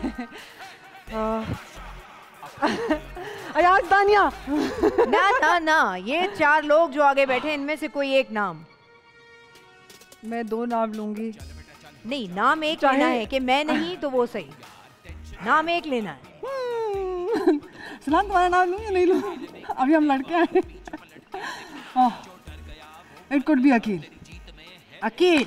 अयाज दानिया. ना ना ना ये चार लोग जो आगे बैठे हैं इनमें से कोई एक नाम. मैं दो नाम लूंगी. नहीं नाम एक लेना है कि मैं नहीं तो वो सही. नाम एक लेना है. सलाम तुम्हारा नाम लूँ या नहीं लूँ? अभी हम लड़के आए. It could be Aqeel. Aqeel.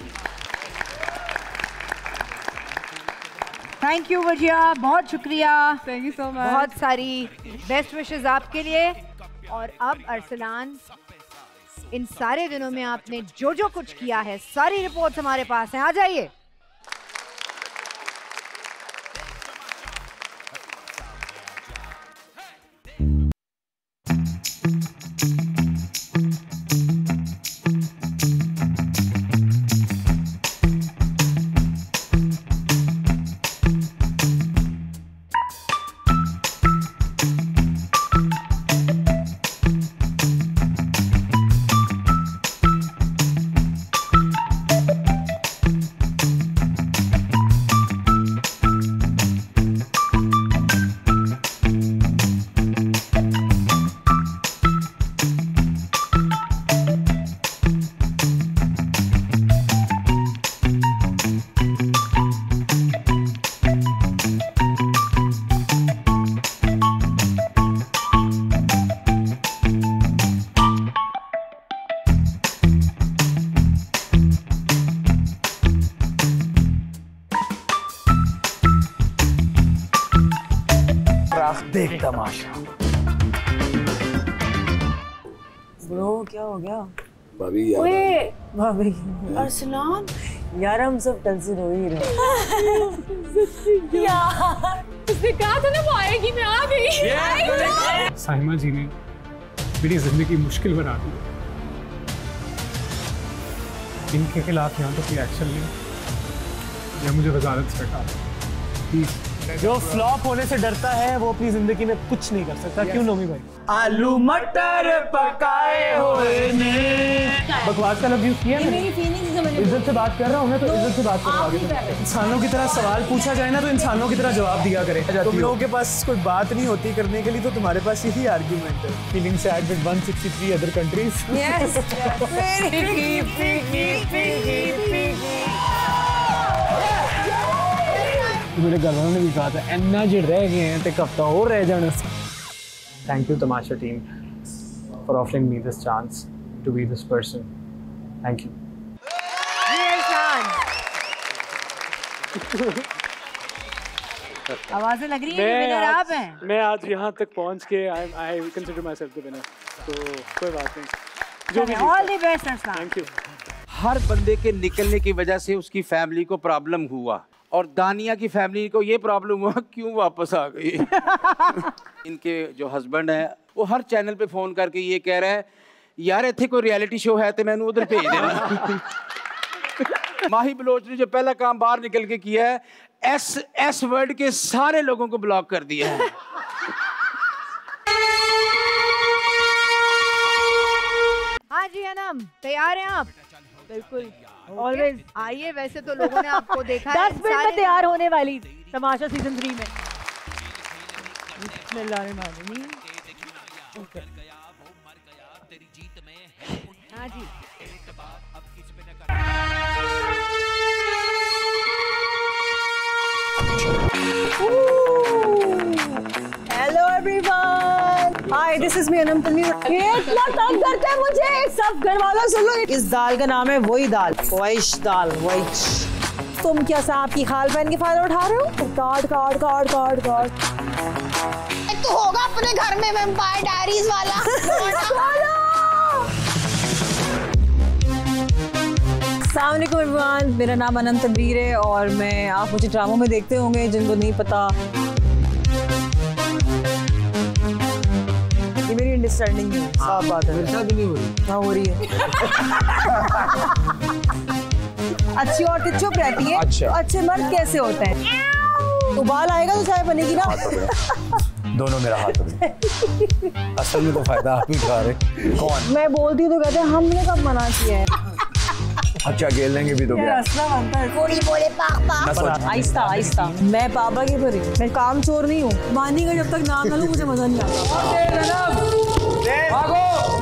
Thank you Wajiha. बहुत शुक्रिया. Thank you so much. बहुत सारी बेस्ट विशेस आपके लिए. और अब अरसलान इन सारे दिनों में आपने जो जो कुछ किया है सारी रिपोर्ट्स हमारे पास हैं. आ जाइए. तमाशा। ब्रो क्या हो गया? भाभी ओए भाभी अरसलान यार हम सब कल से रो ही रहे। यार उसने कहा था ना वो आएगी, मैं आ गई। साहिमा जी ने मेरी जिंदगी मुश्किल बना दी। इनके खिलाफ यहाँ तो कोई एक्शन नहीं या मुझे वजारत से हटा प्लीज। जो फ्लॉप होने से डरता है वो अपनी जिंदगी में कुछ नहीं कर सकता। क्यों नोमी भाई? आलू मटर पकाए हुए ने। बकवास का लफ्ज़ यूज़ किया मैंने। मेरी फीलिंग्स जो मैंने इज्जत से बात कर रहा हूँ मैं तो इज्जत से बात कर रहा हूँ। इंसानों की तरह सवाल पूछा जाए ना तो इंसानों की तरह जवाब दिया करे। तुम लोगों के पास कोई बात नहीं होती करने के लिए तो तुम्हारे पास यही आर्ग्यूमेंट है। Feeling sad with one sixty three other countries. Yes piggy piggy piggy piggy. मेरे घर वालों ने भी कहा था इन्ना जो रह गए हैं तो हफ्ता और रह जाने। Thank you Tamasha team for offering me this chance to be this person. Thank you. आवाजें लग रही हैं कि विनर आप हैं। मैं आज यहाँ तक पहुँच के I I consider myself the winner, तो कोई बात नहीं। जो भी all the best Arsalan. Thank you. हर बंदे के निकलने की वजह से उसकी फैमिली को प्रॉब्लम हुआ और दानिया की फैमिली को ये प्रॉब्लम हुआ क्यों वापस आ गई। इनके जो हस्बैंड है वो हर चैनल पे फोन करके ये कह रहा है यार इतने कोई रियलिटी शो है तो मैंने उधर भेज देना। माही बलोच ने जो पहला काम बाहर निकल के किया है एस एस वर्ड के सारे लोगों को ब्लॉक कर दिया है। हाँ जी अनम तैयार हैं आप? बिल्कुल ऑलवेज आइए। वैसे तो लोगों ने आपको देखा है दस मिनट में तैयार होने वाली तमाशा सीजन थ्री में। बिस्मिल्लाहिर्रहमानिर्रहीम। ओके हाँ जी hello everyone, hi this is me Anam Tanveer. ये इतना तंग करता है मुझे। सब घर वालों सुन लो, इस दाल का नाम है वही दाल, वैश दाल वैश। तुम क्या सांप की खाल पहन के फायदा उठा रहे हो? काट काट काट काट काट। तो होगा अपने घर में वैम्पायर डायरीज वाला। अस्सलाम वालेकुम एवरीवन, मेरा नाम अनम तनवीर है और मैं आप मुझे ड्रामों में देखते होंगे। जिनको नहीं पता ये मेरी अंडरस्टैंडिंग है, साफ बात है। मेरे साथ भी नहीं हो रही। हाँ हो रही है। अच्छी औरतें चुप रहती है। अच्छा। अच्छे मर्द कैसे होते हैं? उबाल आएगा तो चाय बनेगी ना। दोनों मेरा हाथ पकड़े। असल में तो फायदा आप ही उठा रहे। कौन? मैं बोलती हूँ तो कहते हैं हमने कब मना किया है। अच्छा खेल लेंगे भी तो क्या? बोली बोले पापा। आहिस्ता आहिस्ता। मैं पापा की परी, मैं काम चोर नहीं हूँ। मानिएगा जब तक नाम ना लूं मुझे मजा नहीं आता। भागो।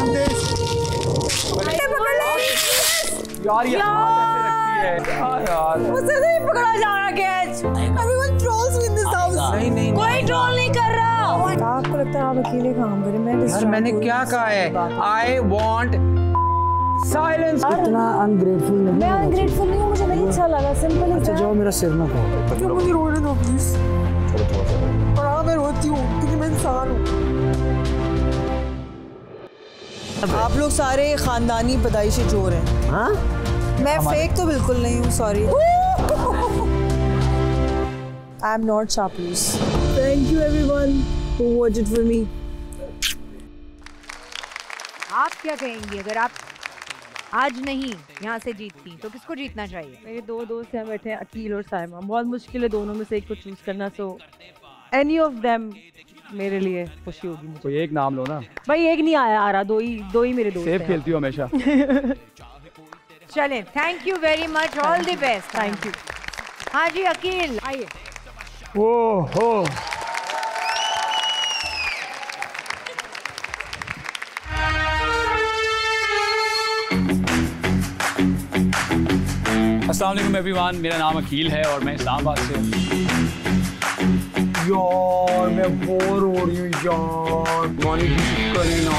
यार ये यार मुझसे नहीं पकड़ा जा रहा catch. Everyone trolls me in this house. नहीं नहीं कोई ट्रोल नहीं कर रहा। आपको लगता है आप अकेले काम करें? मैं यार मैंने क्या कहा है? I want silence. इतना अनग्रेटफुल नहीं। मैं अनग्रेटफुल नहीं हूँ, मुझे नहीं अच्छा लगा। सिंपल है। अच्छा जाओ मेरा सिर ना खाओ। क्यों मुझे रोने दो प्लीज। और हाँ मैं रोती हूँ क्योंकि मैं इंसान हूँ। आप लोग सारे खानदानी पैदाइशी चोर हैं। हाँ? मैं फेक तो बिल्कुल नहीं हूँ, सॉरी। आई एम नॉट चापलूस। Thank you everyone who watched it for me. आप क्या कहेंगी अगर आप आज नहीं यहाँ से जीतती तो किसको जीतना चाहिए? मेरे दो दोस्त हैं बैठे हैं, अकील और साइमा। बहुत मुश्किल है दोनों में से एक को चूज करना, सो एनी ऑफ देम मेरे लिए खुशी होगी मुझे। कोई एक नाम लो ना भाई। एक नहीं आया आ रहा, दो ही दो ही मेरे दोस्त हैं। सेफ खेलती हो हमेशा। चलें, thank you very much, all the best. Thank you. हाँ जी अकील आइए। ओहो अस्सलाम वालेकुम एवरीवन, मेरा नाम अकील है और मैं इस्लामाबाद से हूँ। यार मैं बोर हो रही हूँ यार, मानी करें ना।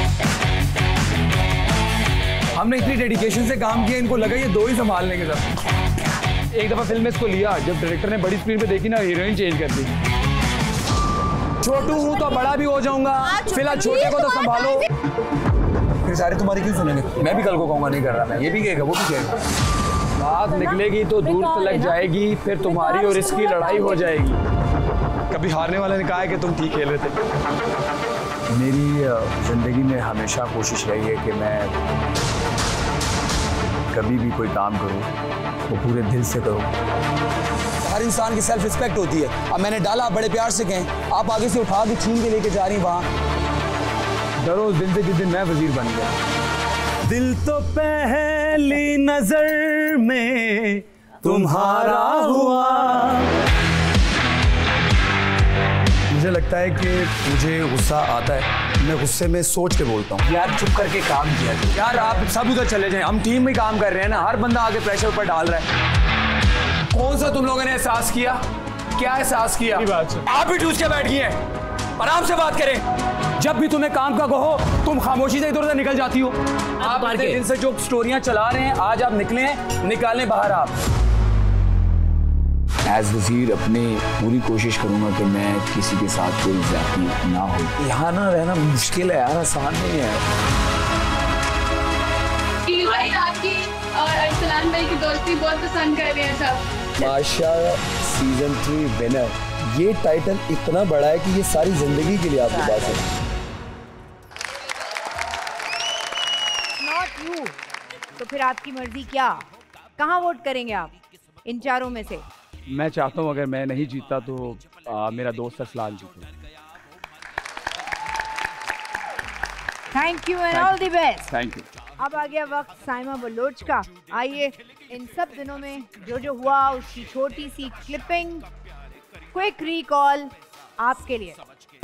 हमने इतनी डेडिकेशन से काम किया, इनको लगा ये दो ही संभाल लेंगे सब। एक दफ़ा फिल्म में इसको लिया, जब डायरेक्टर ने बड़ी स्क्रीन पे देखी ना, हीरोइन चेंज कर दी। छोटू हूँ तो बड़ा भी हो जाऊंगा, फिलहाल छोटे को तो संभालो। फिर सारे तुम्हारी क्यों सुनेंगे? मैं भी कल को कहूँगा नहीं कर रहा, मैं ये भी कहेगा वो भी कहेगा। बात निकलेगी तो दूर तक जाएगी, फिर तुम्हारी और इसकी लड़ाई हो जाएगी। कभी हारने वाले ने कहा है कि तुम ठीक खेल रहे थे? मेरी जिंदगी में हमेशा कोशिश रही है कि मैं कभी भी कोई काम करूं वो पूरे दिल से करूं। हर इंसान की सेल्फ रिस्पेक्ट होती है। अब मैंने डाला, आप बड़े प्यार से कहें, आप आगे से उठा के छीन के लेके जा रही वहां। डरो उस दिन से जिस दिन मैं वजीर बन गया। दिल तो पहली नजर में तुम्हारा हुआ। मुझे लगता है कि मुझे गुस्सा आता है, मैं गुस्से में सोच के बोलता हूँ। यार चुप करके काम किया यार, आप सब उधर चले जाएं, हम टीम में काम कर रहे हैं ना, हर बंदा आगे प्रेशर ऊपर डाल रहा है। कौन सा तुम लोगों ने एहसास किया? क्या एहसास किया? आप भी ठूस के बैठ गए हैं। आराम से बात करें। जब भी तुम्हें काम का कहो तुम खामोशी से इधर उधर निकल जाती हो। आप इतने दिन से जो स्टोरियां चला रहे हैं, आज आप निकले हैं, निकालने बाहर आप। एज वजीर अपनी पूरी कोशिश करूंगा कि मैं किसी के साथ कोई ज्यादती ना हो। यहाँ ना रहना मुश्किल है यार, आसान नहीं है। भाई आपकी और अरसलान भाई की दोस्ती बहुत पसंद कर रहे हैं सब। माशा सीजन थ्री विनर, ये टाइटल इतना बड़ा है कि ये सारी जिंदगी के लिए आपके पास है। Not you. तो फिर आपकी मर्जी, क्या कहाँ वोट करेंगे आप इन चारों में से? मैं चाहता हूँ अगर मैं नहीं जीता तो आ, मेरा दोस्त अरसलान जीते। Thank you and all the best. Thank you. अब आ गया वक्त साइमा बलोच का। आइए इन सब दिनों में जो जो हुआ उसकी छोटी सी क्लिपिंग, क्विक रिकॉल आपके लिए।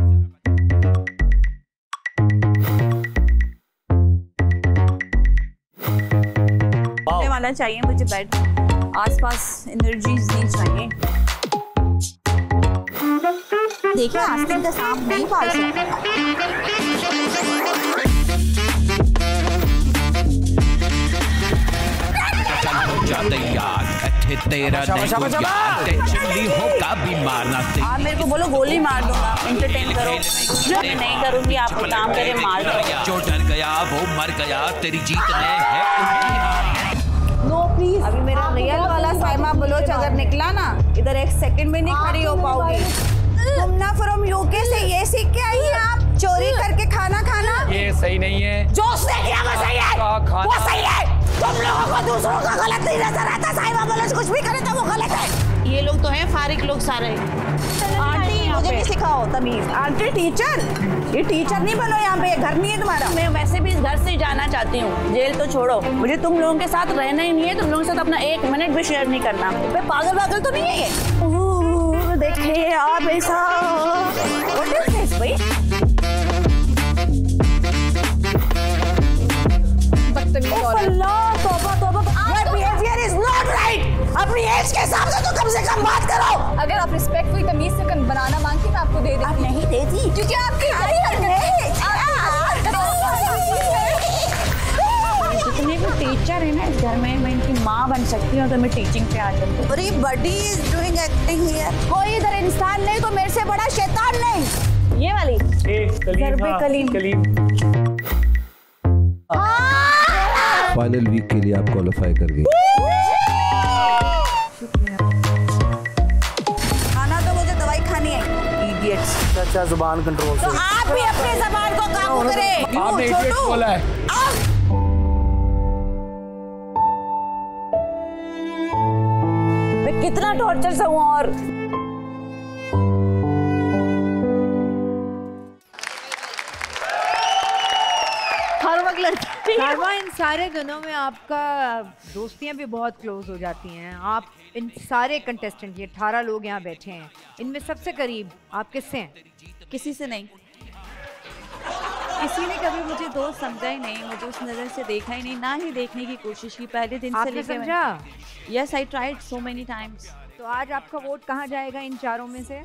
वाला चाहिए मुझे बेड, आसपास एनर्जीज नहीं चाहिए। देखिए आस्तीन का सांप नहीं पाल सकते। आप मेरे को बोलो गोली मार दूंगा, एंटरटेन करो। मैं नहीं करूंगी, आपको काम करे मार दो। जो डर गया वो मर गया, तेरी जीत में है उनकी हार। नो प्लीज, अभी मेरा रियल वाला साइमा बलोच अगर निकला ना, इधर एक सेकंड में नहीं खड़ी हो पाओगी। तुम ना फ्रॉम यूके से ये सीख के आई हैं आप, चोरी करके खाना खाना। ये सही नहीं है। जो उसने किया वो सही है, वो सही है। तुम लोगों को दूसरों का गलत नहीं नजर आता। साइमा बलोच कुछ भी करे तो वो गलत है। ये लोग तो हैं फारिक लोग सारे। आंटी मुझे भी सिखाओ तमीज। आंटी टीचर, ये टीचर नहीं बनो यहाँ पे, घर नहीं है तुम्हारा। मैं वैसे भी इस घर से जाना चाहती हूँ, जेल तो छोड़ो, मुझे तुम लोगों के साथ रहना ही नहीं है। तुम लोगों के साथ अपना एक मिनट भी शेयर नहीं करना। मैं पागल पागल तो नहीं है ये। देखिए आप ऐसा व्हाट इज दिस भाई? अल्लाह तौबा तौबा, your behaviour is not right. अपनी एज के हिसाब से तो कम से कम बात करो। अगर आप रिस्पेक्टफुल तमीज से बनाना मांगती मैं आपको दे देती। आप नहीं देती क्योंकि आपकी जितने भी टीचर है ना इस घर में, मैं इनकी माँ बन सकती हूँ अगर मैं टीचिंग पे आ जाऊँ। अरे buddy is doing acting here. कोई इधर इंसान नहीं तो मेरे से बड़ा शैतान नहीं। ये वाली ज़रबे कलीम। कलीम फाइनल वीक के लिए आप क्वालिफाई कर गई। खाना तो मुझे दवाई खानी है। इडियट्स। अच्छा जुबान कंट्रोल से। तो आप भी अपनी जुबान को काबू करें। आपने इडियट बोला है। मैं कितना टॉर्चर सहूं और साइमा, इन सारे दिनों में आपका दोस्तियां भी बहुत क्लोज हो जाती हैं। आप इन सारे कंटेस्टेंट, ये अठारह लोग यहाँ बैठे हैं, इनमें सबसे करीब आप किससे हैं? किसी से नहीं। किसी ने कभी मुझे दोस्त समझा ही नहीं, मुझे उस नज़र से देखा ही नहीं, ना ही देखने की कोशिश की। पहले दिन से लेकर समझा? Yes, I tried so many times. तो आज आपका वोट कहाँ जाएगा इन चारों में से?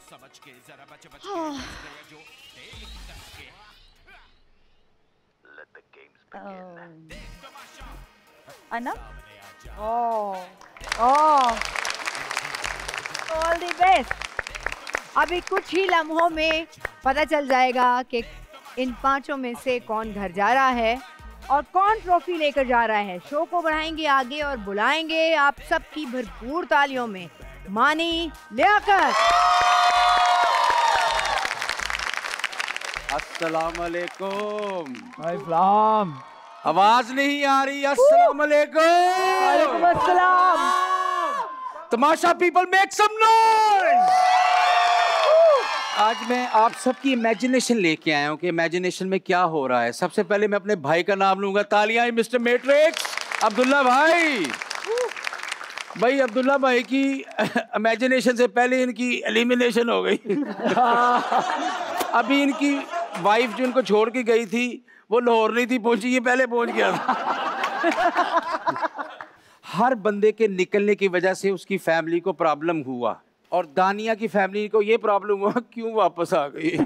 Anam? Oh oh, all the best. अभी कुछ ही लम्हों में पता चल जाएगा कि इन पांचों में से कौन घर जा रहा है और कौन ट्रॉफी लेकर जा रहा है। शो को बढ़ाएंगे आगे और बुलाएंगे आप सबकी भरपूर तालियों में मानी लियाकत। अस्सलाम वालेकुम। अस्सलाम। आवाज नहीं आ रही। अस्सलाम वालेकुम। वालेकुम अस्सलाम। Tamasha people make some noise. आज मैं आप सबकी इमेजिनेशन लेके आया हूँ कि इमेजिनेशन में क्या हो रहा है। सबसे पहले मैं अपने भाई का नाम लूंगा। तालियां मिस्टर मैट्रिक्स अब्दुल्ला भाई। भाई अब्दुल्ला भाई की इमेजिनेशन से पहले इनकी एलिमिनेशन हो गई। अभी इनकी वाइफ जो इनको छोड़ के गई थी वो लाहौर नहीं थी पहुंची, ये पहले पहुंच गया था। हर बंदे के निकलने की वजह से उसकी फैमिली को प्रॉब्लम हुआ और दानिया की फैमिली को ये प्रॉब्लम हुआ क्यों वापस आ गई।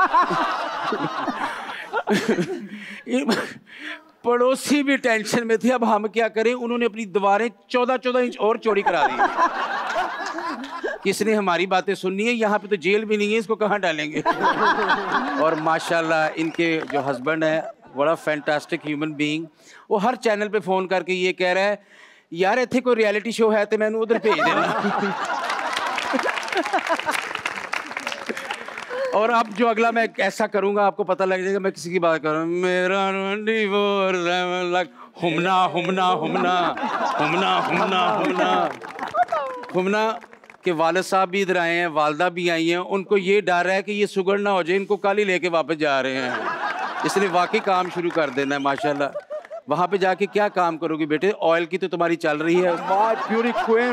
पड़ोसी भी टेंशन में थे, अब हम क्या करें। उन्होंने अपनी दीवारें चौदह चौदह इंच और चौड़ी करा दी। किसने हमारी बातें सुननी है? यहाँ पे तो जेल भी नहीं है, इसको कहाँ डालेंगे। और माशाल्लाह इनके जो हस्बैंड है बड़ा फैंटास्टिक ह्यूमन बीइंग। वो हर चैनल पे फ़ोन करके ये कह रहा है यार इतने कोई रियलिटी शो है तो मैंने उधर भेज देना। और अब जो अगला मैं ऐसा करूंगा आपको पता लग जाएगा मैं किसी की बात कर रहा हूँ। मेरा हुमना हुमना हुमना हुमना हुमना हुमना हुमना के वालिद साहब भी इधर आए हैं, वालदा भी आई हैं। उनको ये डर है कि ये सुगड़ ना हो जाए, इनको कल ही लेके वापस जा रहे हैं। इसलिए वाकई काम शुरू कर देना है माशाल्लाह। वहाँ पे जाके क्या काम करोगी बेटे? ऑयल की तो तुम्हारी चल रही है। प्यूरी क्वीन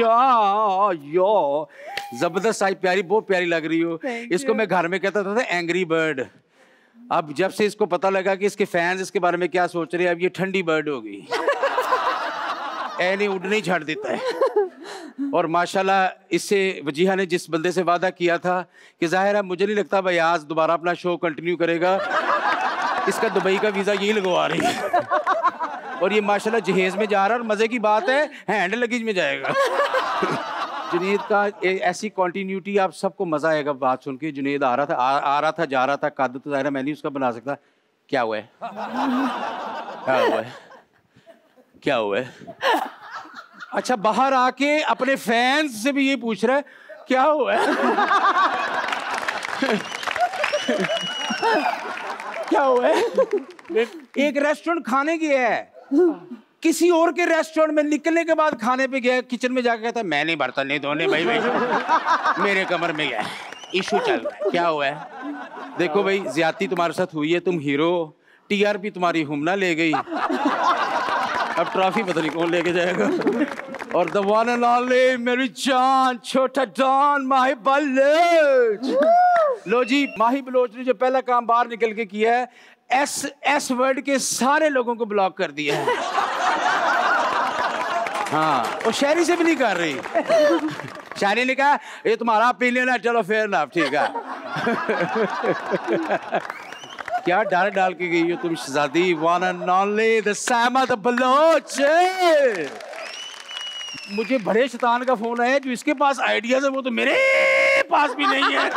यो जबरदस्त आई, प्यारी, बहुत प्यारी लग रही हो। इसको मैं घर में कहता था एंग्री बर्ड। अब जब से इसको पता लगा कि इसके फैंस इसके बारे में क्या सोच रहे हैं, अब ये ठंडी बर्ड हो गई। ऐने उड़ने ही छाड़ देता है। और माशाल्लाह इससे वजीहा ने जिस बंदे से वादा किया था कि जाहिर है मुझे नहीं लगता भाई आज दोबारा अपना शो कंटिन्यू करेगा, इसका दुबई का वीज़ा यही लगवा रही है। और ये माशाल्लाह जहेज में जा रहा है और मज़े की बात है हैंड लगेज में जाएगा। जुनेद का ऐसी कॉन्टीन्यूटी, आप सबको मज़ा आएगा बात सुन के। जुनेद आ रहा था आ, आ रहा था जा रहा था, कद तो ज़ाहिर है मैं नहीं उसका बना सकता। क्या हुआ है? क्या हुआ है? क्या हुआ है? अच्छा बाहर आके अपने फैंस से भी ये पूछ रहा है क्या हुआ है? क्या हुआ है? एक रेस्टोरेंट खाने गया है, किसी और के रेस्टोरेंट में निकलने के बाद खाने पे गया, किचन में जाकर कहता मैं नहीं बर्तन नहीं धोने भाई भाई मेरे कमर में गया इशू चल रहा है। क्या हुआ है? देखो भाई ज्यादती तुम्हारे साथ हुई है, तुम हीरो, टीआरपी तुम्हारी हुमना ले गई, अब ट्रॉफी पता नहीं कौन लेके जाएगा। और द वन एंड ओनली मेरी जान छोटा डॉन माही बलोच। लो जी, माही बलोच ने जो पहला काम बाहर निकल के किया है, एस एस वर्ड के सारे लोगों को ब्लॉक कर दिया है। हाँ, वो शायरी से भी नहीं कर रही। शायरी ने कहा ये तुम्हारा ओपिनियन है, चलो फेयर ना, ठीक है। क्या डाल डाल के गई हो तुम शहजादी, वन एंड ओनली द सामा द बलोच। मुझे बड़े शैतान का फोन आया, जो इसके पास आइडियाज है वो तो मेरे पास भी नहीं है।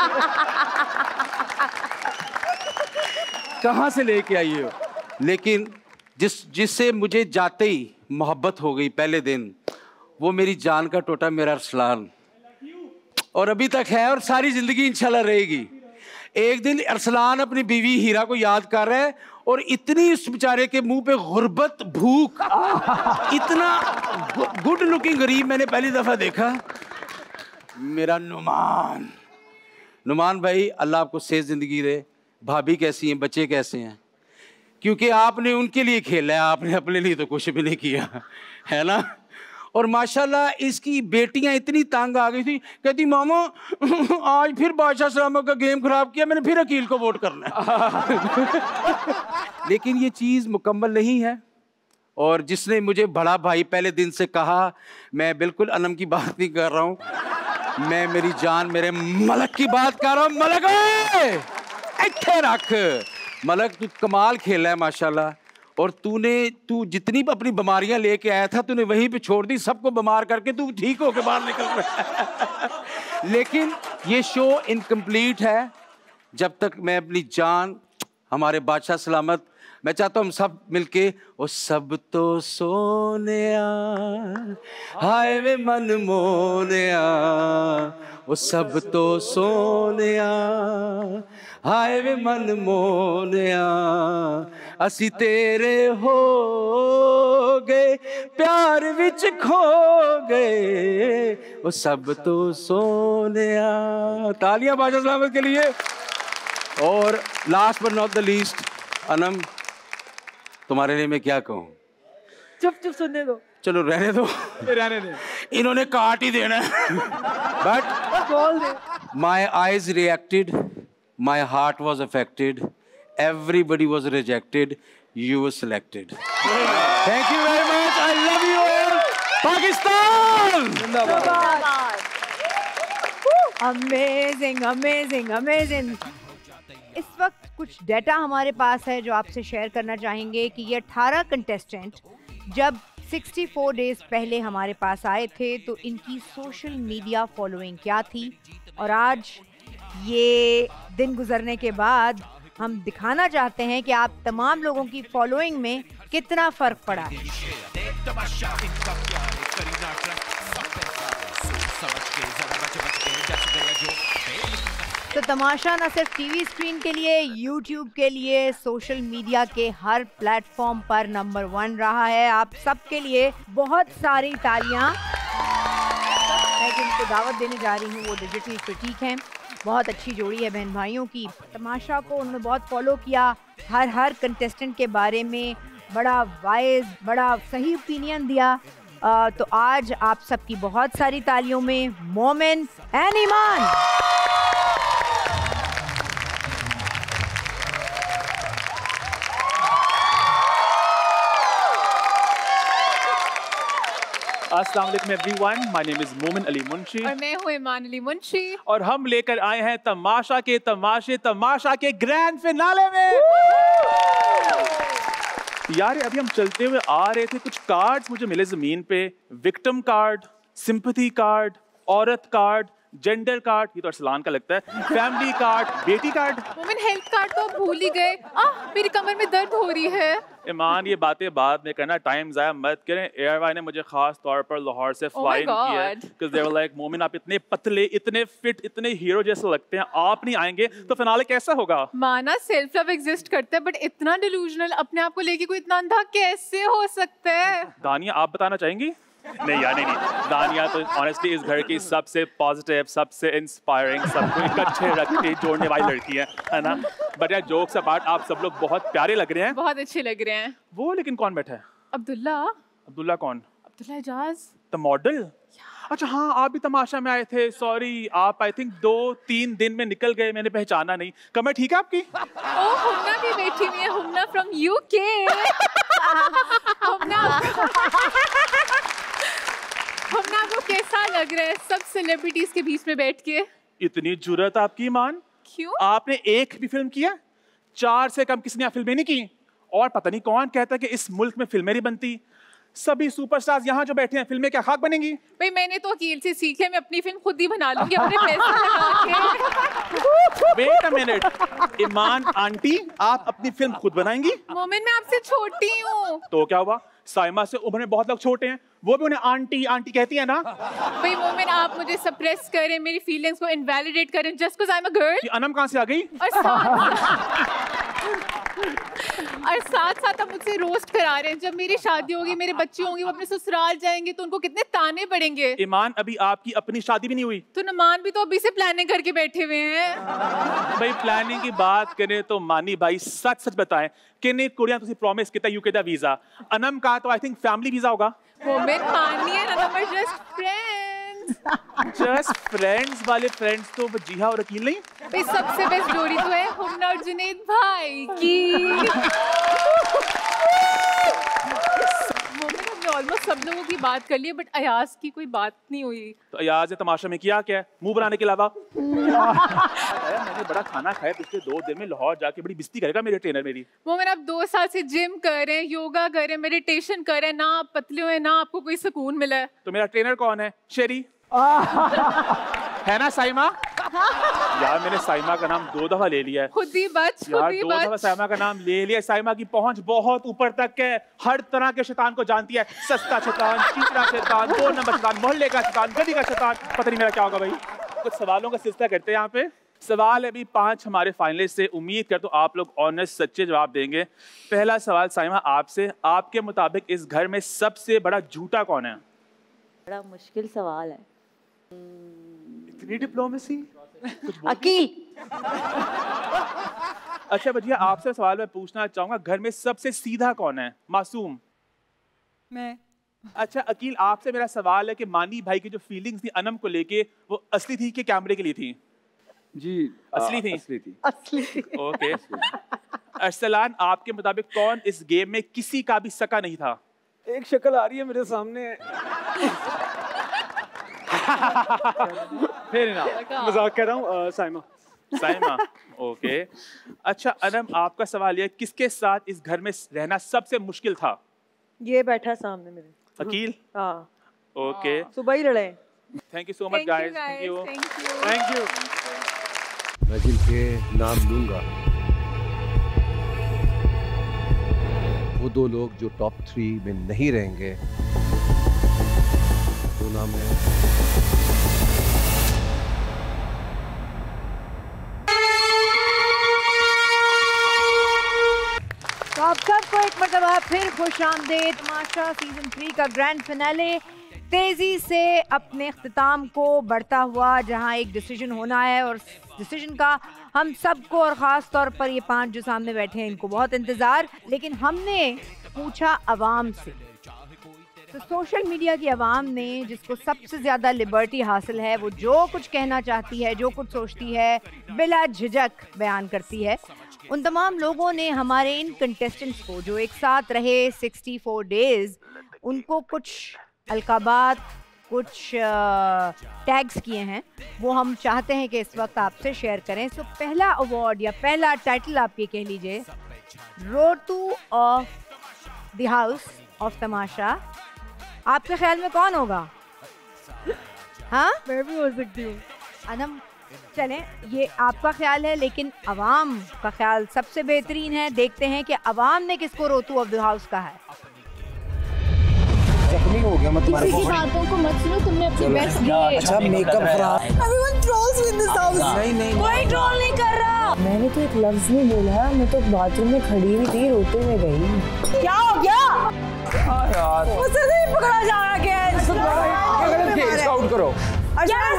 कहाँ से लेके आई हो? लेकिन जिस जिससे मुझे जाते ही मोहब्बत हो गई पहले दिन, वो मेरी जान का टोटा मेरा अरसलान, और अभी तक है और सारी जिंदगी इंशाल्लाह रहेगी। एक दिन अरसलान अपनी बीवी हीरा को याद कर रहा है और इतनी उस बेचारे के मुंह पे गुर्बत, भूख, इतना गुड लुकिंग गरीब मैंने पहली दफा देखा। मेरा नुमान, नुमान भाई अल्लाह आपको सेहत जिंदगी दे। भाभी कैसी हैं, बच्चे कैसे हैं? क्योंकि आपने उनके लिए खेला है, आपने अपने लिए तो कुछ भी नहीं किया है ना। और माशाल्लाह इसकी बेटियां इतनी तंग आ गई थी, कहती मामा आज फिर बादशाह सलामा का गेम खराब किया, मैंने फिर अकील को वोट करना है। लेकिन ये चीज़ मुकम्मल नहीं है। और जिसने मुझे बड़ा भाई पहले दिन से कहा, मैं बिल्कुल अनम की बात नहीं कर रहा हूँ, मैं मेरी जान मेरे मलक की बात कर रहा हूँ। मलक इत्थे रख, मलक तू कमाल खेला है माशाल्लाह। और तूने तू जितनी भी अपनी बीमारियां लेके आया था तूने वहीं पे छोड़ दी, सबको बीमार करके तू ठीक होके बाहर निकल रहा है। लेकिन ये शो इनकम्प्लीट है जब तक मैं अपनी जान, हमारे बादशाह सलामत, मैं चाहता हूँ हम सब मिलके वो सब तो सोनिया हाय वे मन मोनिया, वो सब तो सोनिया हाय वे मन मोनिया, असी तेरे हो गए प्यार विच खो गए, वो सब तो सोनिया। तालियां बादशाह सलामत के लिए। और last but not the least, Anam तुम्हारे लिए मैं क्या कहूँ? चुप चुप सुनने दो। चलो रहने दो, रहने दे। इन्होंने काट ही देना है। बट बोल दे। My eyes reacted, my heart was affected, everybody was rejected, you were selected. Thank you very much, I love you all. Pakistan जिंदाबाद। Amazing amazing amazing. इस वक्त कुछ डेटा हमारे पास है जो आपसे शेयर करना चाहेंगे कि ये अठारह कंटेस्टेंट जब चौंसठ डेज पहले हमारे पास आए थे तो इनकी सोशल मीडिया फॉलोइंग क्या थी, और आज ये दिन गुजरने के बाद हम दिखाना चाहते हैं कि आप तमाम लोगों की फॉलोइंग में कितना फ़र्क पड़ा है। तो तमाशा न सिर्फ टीवी स्क्रीन के लिए, यूट्यूब के लिए, सोशल मीडिया के हर प्लेटफॉर्म पर नंबर वन रहा है। आप सबके लिए बहुत सारी तालियां। मैं जिनको दावत देने जा रही हूँ वो डिजिटल क्रिटिक हैं, बहुत अच्छी जोड़ी है बहन भाइयों की। तमाशा को उन्होंने बहुत फॉलो किया, हर हर कंटेस्टेंट के बारे में बड़ा वाइज, बड़ा सही ओपिनियन दिया। आ, तो आज आप सबकी बहुत सारी तालियों में मोमिन एंड ईमान। अस्सलाम वालेकुम एवरीवन, माय नेम इज मोमिन अली मुंशी और मैं हूँ ईमान अली मुंशी, और हम लेकर आए हैं तमाशा के तमाशे तमाशा के ग्रैंड फिनाले में। यार अभी हम चलते हुए आ रहे थे, कुछ कार्ड्स मुझे मिले जमीन पे, विक्टिम कार्ड, सिंपैथी कार्ड, औरत कार्ड, जेंडर कार्ड, ये तो अरसलान का लगता है, फैमिली कार्ड, बेटी कार्ड। मोमिन हेल्थ कार्ड तो भूल ही गए। आह मेरी कमर में दर्द हो रही है। ईमान ये बातें बाद में करना, टाइम ज़ाया मत करें। एयरवाई ने मुझे खास तौर पर लाहौर से फ्लाई इन किया है, because they were like, मोमिन आप इतने पतले, इतने फिट, इतने हीरो जैसे लगते हैं, आप नहीं आएंगे तो फिनाले कैसा होगा? माना सेल्फ लव एग्जिस्ट करता है, बट इतना डिलूजनल अपने आप को लेके कोई इतना अंधा कैसे हो सकता है? दानिया आप बताना चाहेंगी? नहीं यार नहीं नहीं दानिया तो ऑनेस्टली इस घर की सबसे पॉजिटिव, सबसे इंस्पायरिंग, सबको इकट्ठे रख के जोड़ने वाली लड़की है, है ना? बट यार जोक्स अपार्ट, आप सब लोग बहुत प्यारे लग रहे हैं, बहुत अच्छे लग रहे हैं। वो लेकिन कौन बैठा है? अब्दुल्ला। अब्दुल्ला कौन? Abdullah Ejaz, the model. अच्छा हाँ, आप भी तमाशा में आए थे। सॉरी, आप आई थिंक दो तीन दिन में निकल गए, मैंने पहचाना नहीं। कमर ठीक है आपकी? ओ हुम्ना भी बैठी हुई है, हुम्ना फ्रॉम यूके। हुम्ना हुम्ना आपको कैसा लग रहा है सब सेलिब्रिटीज के बीच में बैठ के? इतनी जुर्रत आपकी ईमान? क्यों? आपने एक भी फिल्म किया? चार से कम किसी ने फिल्में नहीं की। और पता नहीं कौन कहता है कि इस मुल्क में फिल्में नहीं बनती। सभी सुपरस्टार्स यहाँ जो बैठे हैं, फिल्में क्या खाक बनेंगी? भाई मैंने तो अकील से सीख लिया, मैं अपनी फिल्म खुद ही बना लूंगी अपने पैसे लगा के। Wait a minute, Iman aunty आप अपनी फिल्म खुद बनाएंगी? मोमिन मैं आपसे छोटी हूँ। तो क्या हुआ? साइमा से उम्र में बहुत लोग छोटे हैं, वो भी उन्हें आंटी आंटी कहती है ना? भाई मोमिन आप मुझे सप्रेस करें, मेरी फीलिंग्स को इनवैलिडेट करें just because I am a girl. Anam कहाँ से आ गई? और साथ और साथ साथ आप मुझसे रोस्ट करा रहे हैं। जब मेरी शादी होगी, मेरे बच्चे होंगे, वो अपने ससुराल जाएंगे तो उनको कितने ताने पड़ेंगे। ईमान अभी आपकी अपनी शादी भी नहीं हुई। तो नमान भी तो अभी से प्लानिंग करके बैठे हुए हैं। भाई प्लानिंग की बात करें तो मानी भाई सच सच बताएं किन्नी कुड़ियां तुसी प्रॉमिस किया यूके दा वीजा? अनम का तो आई थिंक फैमिली वीजा होगा। मोमिन मानिए ना, हम जस्ट फ्रेंड्स। जस्ट फ्रेंड्स वाले फ्रेंड्स तो वजीहा और अकील नहीं? भाई सबसे बेस्ट जोड़ी तो है हुम्ना और जुनैद भाई की। मोमिन हमने ऑलमोस्ट सब लोगों की बात कर ली, बट अयाज की कोई बात नहीं हुई। तो अयाज ने तमाशा में किया क्या मुंह बनाने के अलावा? मैंने बड़ा खाना खाया पिछले दो दिन में, लाहौर जाके बड़ी बिस्ती करेगा मेरे ट्रेनर मेरी। मोमिन आप दो साल से जिम कर रहे हैं, योगा कर रहे हैं, मेडिटेशन कर रहे हैं, ना आप पतले हुए ना आपको कोई सुकून मिला है। तो मेरा ट्रेनर कौन है? शेरी है ना साइमा? यार मैंने साइमा का नाम दो दफा ले लिया है। खुद ही बच, खुद यार ही दो दफा बच। साइमा का नाम ले लिया। साइमा की पहुंच बहुत ऊपर तक है, हर तरह के शैतान को जानती है। सस्ता शैतान, चीचड़ा शैतान, दो नंबर शैतान, मोहल्ले का शैतान, गली का शैतान, पता नहीं मेरा क्या होगा भाई। कुछ सवालों का सिलसिला करते हैं यहाँ पे। सवाल है अभी पांच हमारे फाइनलिस्ट से, उम्मीद करता हूँ आप लोग ऑनेस्ट सच्चे जवाब देंगे। पहला सवाल साइमा आपसे, आपके मुताबिक इस घर में सबसे बड़ा झूठा कौन है? बड़ा मुश्किल सवाल है। इतनी डिप्लोमेसी। अकील। अच्छा भैया आपसे सवाल मैं पूछना चाहूंगा, घर में सबसे सीधा कौन है? मासूम। मैं। अच्छा अकील आपसे मेरा सवाल है कि मानी भाई की जो फीलिंग्स थी अनम को लेके, वो असली थी कि कैमरे के लिए थी? जी असली थी। असली थी। असली थी। ओके। अरसलान आपके मुताबिक कौन इस गेम में किसी का भी सका नहीं था? एक शक्ल आ रही है मेरे सामने। फिर ना मजाक कर रहा हूँ। साइमा। साइमा ओके। अच्छा अनम आपका सवाल ये, किसके साथ इस घर में रहना सबसे मुश्किल था? ये बैठा सामने मेरे। अकील। हाँ। ओके। सुबह ही लड़े। Thank you so much guys. Thank you. Thank you. मैं जिनके नाम लूंगा वो दो लोग जो टॉप थ्री में नहीं रहेंगे, वो नाम है तो आप सबको एक मरतबा फिर खुश आमदेद। तमाशा सीजन थ्री का ग्रैंड फिनाले तेजी से अपने इख्तिताम को बढ़ता हुआ, जहां एक डिसीजन होना है और डिसीजन का हम सबको और ख़ास तौर पर ये पांच जो सामने बैठे हैं इनको बहुत इंतज़ार। लेकिन हमने पूछा अवाम से, तो सोशल मीडिया की आवाम ने, जिसको सबसे ज़्यादा लिबर्टी हासिल है, वो जो कुछ कहना चाहती है, जो कुछ सोचती है, बिला झिझक बयान करती है। उन तमाम लोगों ने हमारे इन कंटेस्टेंट्स को जो एक साथ रहे सिक्सटी फोर डेज़, उनको कुछ अलकाबात, कुछ टैग्स किए हैं, वो हम चाहते हैं कि इस वक्त आपसे शेयर करें। सो पहला अवार्ड या पहला टाइटल आप ये कह लीजिए, रोतू of the house of Tamasha. आपके ख्याल में कौन होगा? हाँ मैं भी हो सकती हूँ। अनम चलें, ये आपका ख्याल है, लेकिन अवाम का ख्याल सबसे बेहतरीन है। देखते हैं कि अवाम ने किसको रोतू ऑफ द हाउस कहा है। जख्मी हो गया मैं तुम्हारे किसी की बातों को मत सुनो, तुमने अपनी बेस्ट दी। अच्छा मेकअप खराब। Everyone trolls in this house. नहीं नहीं कोई ट्रोल नहीं कर रहा। मैंने तो एक लफ्ज नहीं बोला, मैं तो बाथरूम में खड़ी हुई थी, रोते हुए गई। क्या हो गया? हाँ यार मुझसे नहीं पकड़ा जा रहा क्या है? इसको आउट करो। अच्छा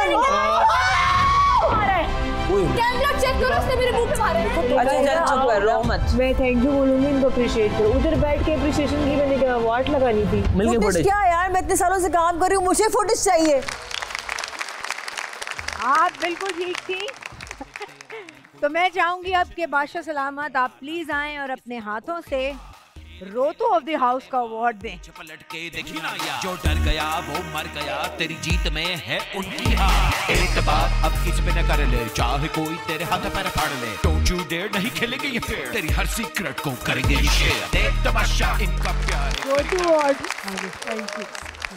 कैमरा चेक करो, उसने मेरे मुंह पे मारा है। अच्छा चल चुप कर, रो मत। मैं थैंक यू बोलूंगी, इनको अप्रिशिएट करो। उधर बैठ के अप्रिशिएशन की मैंने क्या अवार्ड लगानी थी। फुटेज क्या यार, मैं इतने सालों से काम कर रही हूँ, मुझे फुटेज चाहिए। आप बिल्कुल ठीक थी। तो मैं चाहूंगी अब के बादशाह सलामत आप प्लीज आएं और अपने हाथों से रोतू ऑफ द हाउस का अवार्ड दें। पलट के देखी ना यार, जो डर गया वो मर गया, तेरी जीत में है उनकी हार। एक बात अब किस पे न कर ले, चाहे कोई तेरे हाथ पैर फाड़ ले, डोंट यू डेयर, नहीं खेलेंगे ये फेयर, तेरी हर सीक्रेट को करेंगे ये शेयर। देख तमाशा इनका प्यार। रोतू अवार्ड। Thank you.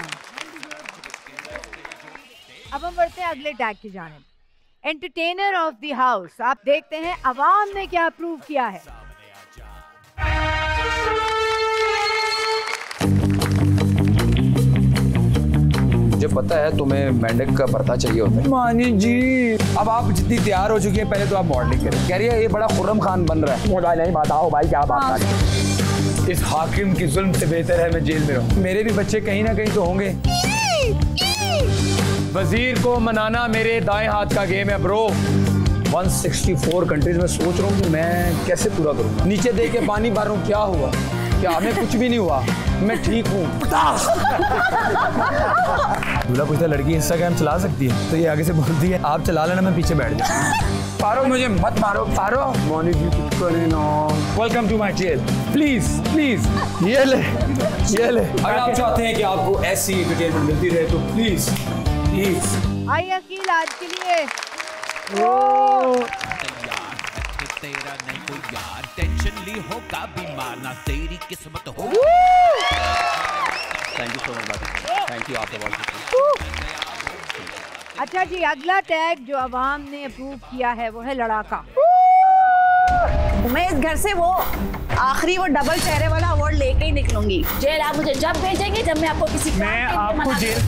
अब हम बढ़ते हैं अगले टैग की जानिब, एंटरटेनर ऑफ द हाउस। आप देखते हैं अवाम ने क्या अप्रूव किया है। मुझे पता है तुम्हें मेंढक का पर्दा चाहिए होता है। मानी जी अब आप जितनी तैयार हो चुकी है, पहले तो आप मॉडलिंग करें। कह रही है ये बड़ा खुर्रम खान बन रहा है। मुझे नहीं बताओ भाई क्या बात है। इस हाकिम की जुल्म से बेहतर है मैं जेल में रहूं। मेरे भी बच्चे कहीं ना कहीं तो होंगे। वजीर को मनाना मेरे दाएं हाथ का गेम है ब्रो। एक सौ चौंसठ कंट्रीज में सोच रहा हूँ कि मैं कैसे पूरा करूँगा। नीचे देख के पानी भर रहा हूँ, क्या हुआ? क्या हमें कुछ भी नहीं हुआ, मैं ठीक हूँ। दूल्हा पूछता लड़की इंस्टाग्राम चला सकती है, तो ये आगे से बोलती है आप चला लेना, मैं पीछे बैठ जाऊँ। पारो मुझे मत मारो, पारो। मौनी जी कुछ करें ना। Welcome to my jail. Please please ये ले ये ले। अगर आप चाहते हैं कि आपको ऐसी एंटरटेनमेंट मिलती रहे तो प्लीज प्लीज। आई अकील आज के लिए तेरा नहीं कोई यार, टेंशन ली होगा बीमार ना तेरी किस्मत हो। Thank you so much, thank you आपका बहुत। अच्छा जी, अगला टैग जो अवाम ने अप्रूव किया है वो है लड़ाका। मैं इस घर से वो आखिरी वो डबल चेहरे वाला अवार्ड लेके ही निकलूंगी। जेल आप मुझे जब भेजेंगे जब मैं आपको किसी मैं आपको जेल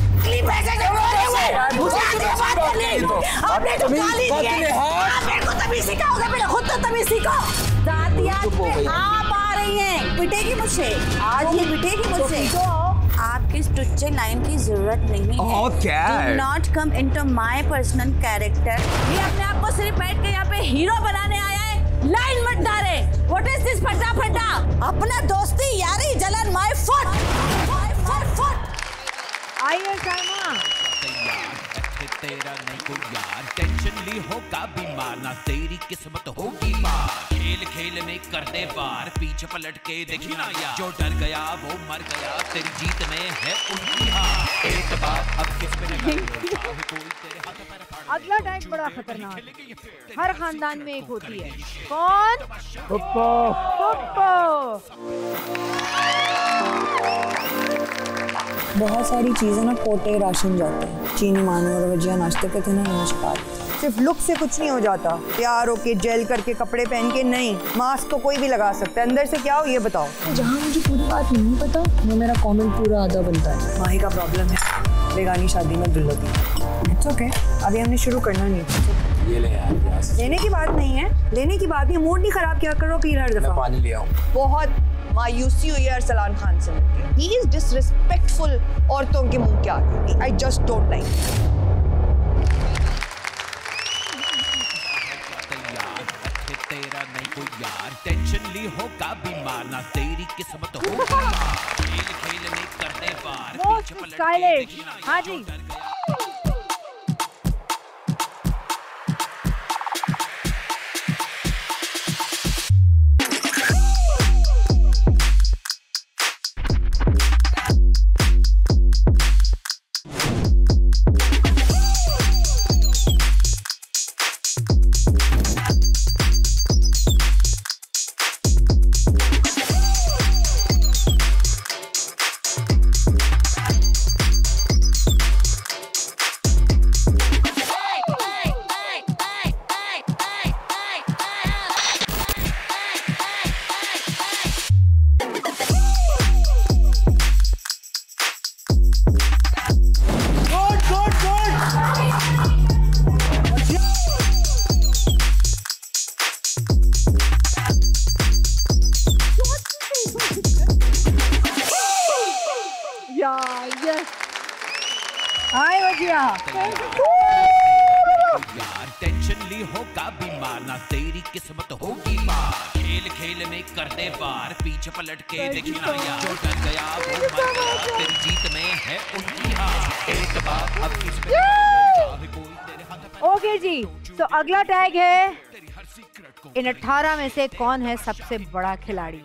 आपने जो गाली दी है आप मेरे को तभी सिखाओगे, पहले खुद तो तभी सीखो। दातियात पे आप आ रही हैं, पिटेगी मुझसे आज, ये पिटेगी मुझसे। आपकी इस टुच्चे लाइन की जरूरत नहीं है। Okay. Do not come into my personal character। ये अपने आप को सिर्फ बैठ के यहाँ पे हीरो बनाने आया है, लाइन मत डाले। What is this फटा फटा? अपना दोस्ती यारी जलन my foot, my foot foot। आइए साइमा। तेरा नहीं कोई यार, टेंशन ली होगा बीमार, ना तेरी किस्मत होगी पार। खेल खेल में कर दे पार, पीछे पलट के देखी ना यार, जो डर गया वो मर गया, तेरी जीत में है उनकी हार। एक बात अब किस पे न अगला टैग बड़ा खतरनाक, हर खानदान में एक होती है। कौन? पप्पो। पप्पो। बहुत सारी चीज़ें ना कोटे राशन जाते हैं। चीनी मानो और भजिया नाश्ते पे थे ना, नमस्कार। सिर्फ लुक से कुछ नहीं हो जाता, तैयार होके जेल करके कपड़े पहन के नहीं, मास्क तो कोई भी लगा सकता है, अंदर से क्या हो ये बताओ। जहाँ मुझे पूरी बात नहीं पता वो मेरा कमेंट पूरा आधा बनता है। माही का प्रॉब्लम है, बेगानी शादी में दुल्हन। इट्स ओके, अभी हमने शुरू करना नहीं। ये ले यार, लेने की बात नहीं है, लेने की बात नहीं, मूड नहीं खराब क्या करो फिर हर दफा। पानी ले आऊं। बहुत मायूसी हुई है अरसलान खान से मिलकर। He is disrespectful औरतों के मुंह के आगे। I just don't like it। तेरा नहीं कोई यार, टेंशन ली होगा बीमार, ना तेरी किस्मत होगी पार। खेल खेल में कर दे पार, पीछे पलट के देखी ना। हाँ जी। यार टेंशन ली होगा बीमार, ना तेरी किस्मत होगी पार। खेल खेल में कर दे पार, पीछे पलट के देखी ना यार, जो डर गया वो मर गया, तेरी जीत में है उनकी हार। एक बात अब किस पे चाहे कोई तेरे हाथ। ओके जी, तो अगला टैग है, इन अठारह में से कौन है सबसे बड़ा खिलाड़ी?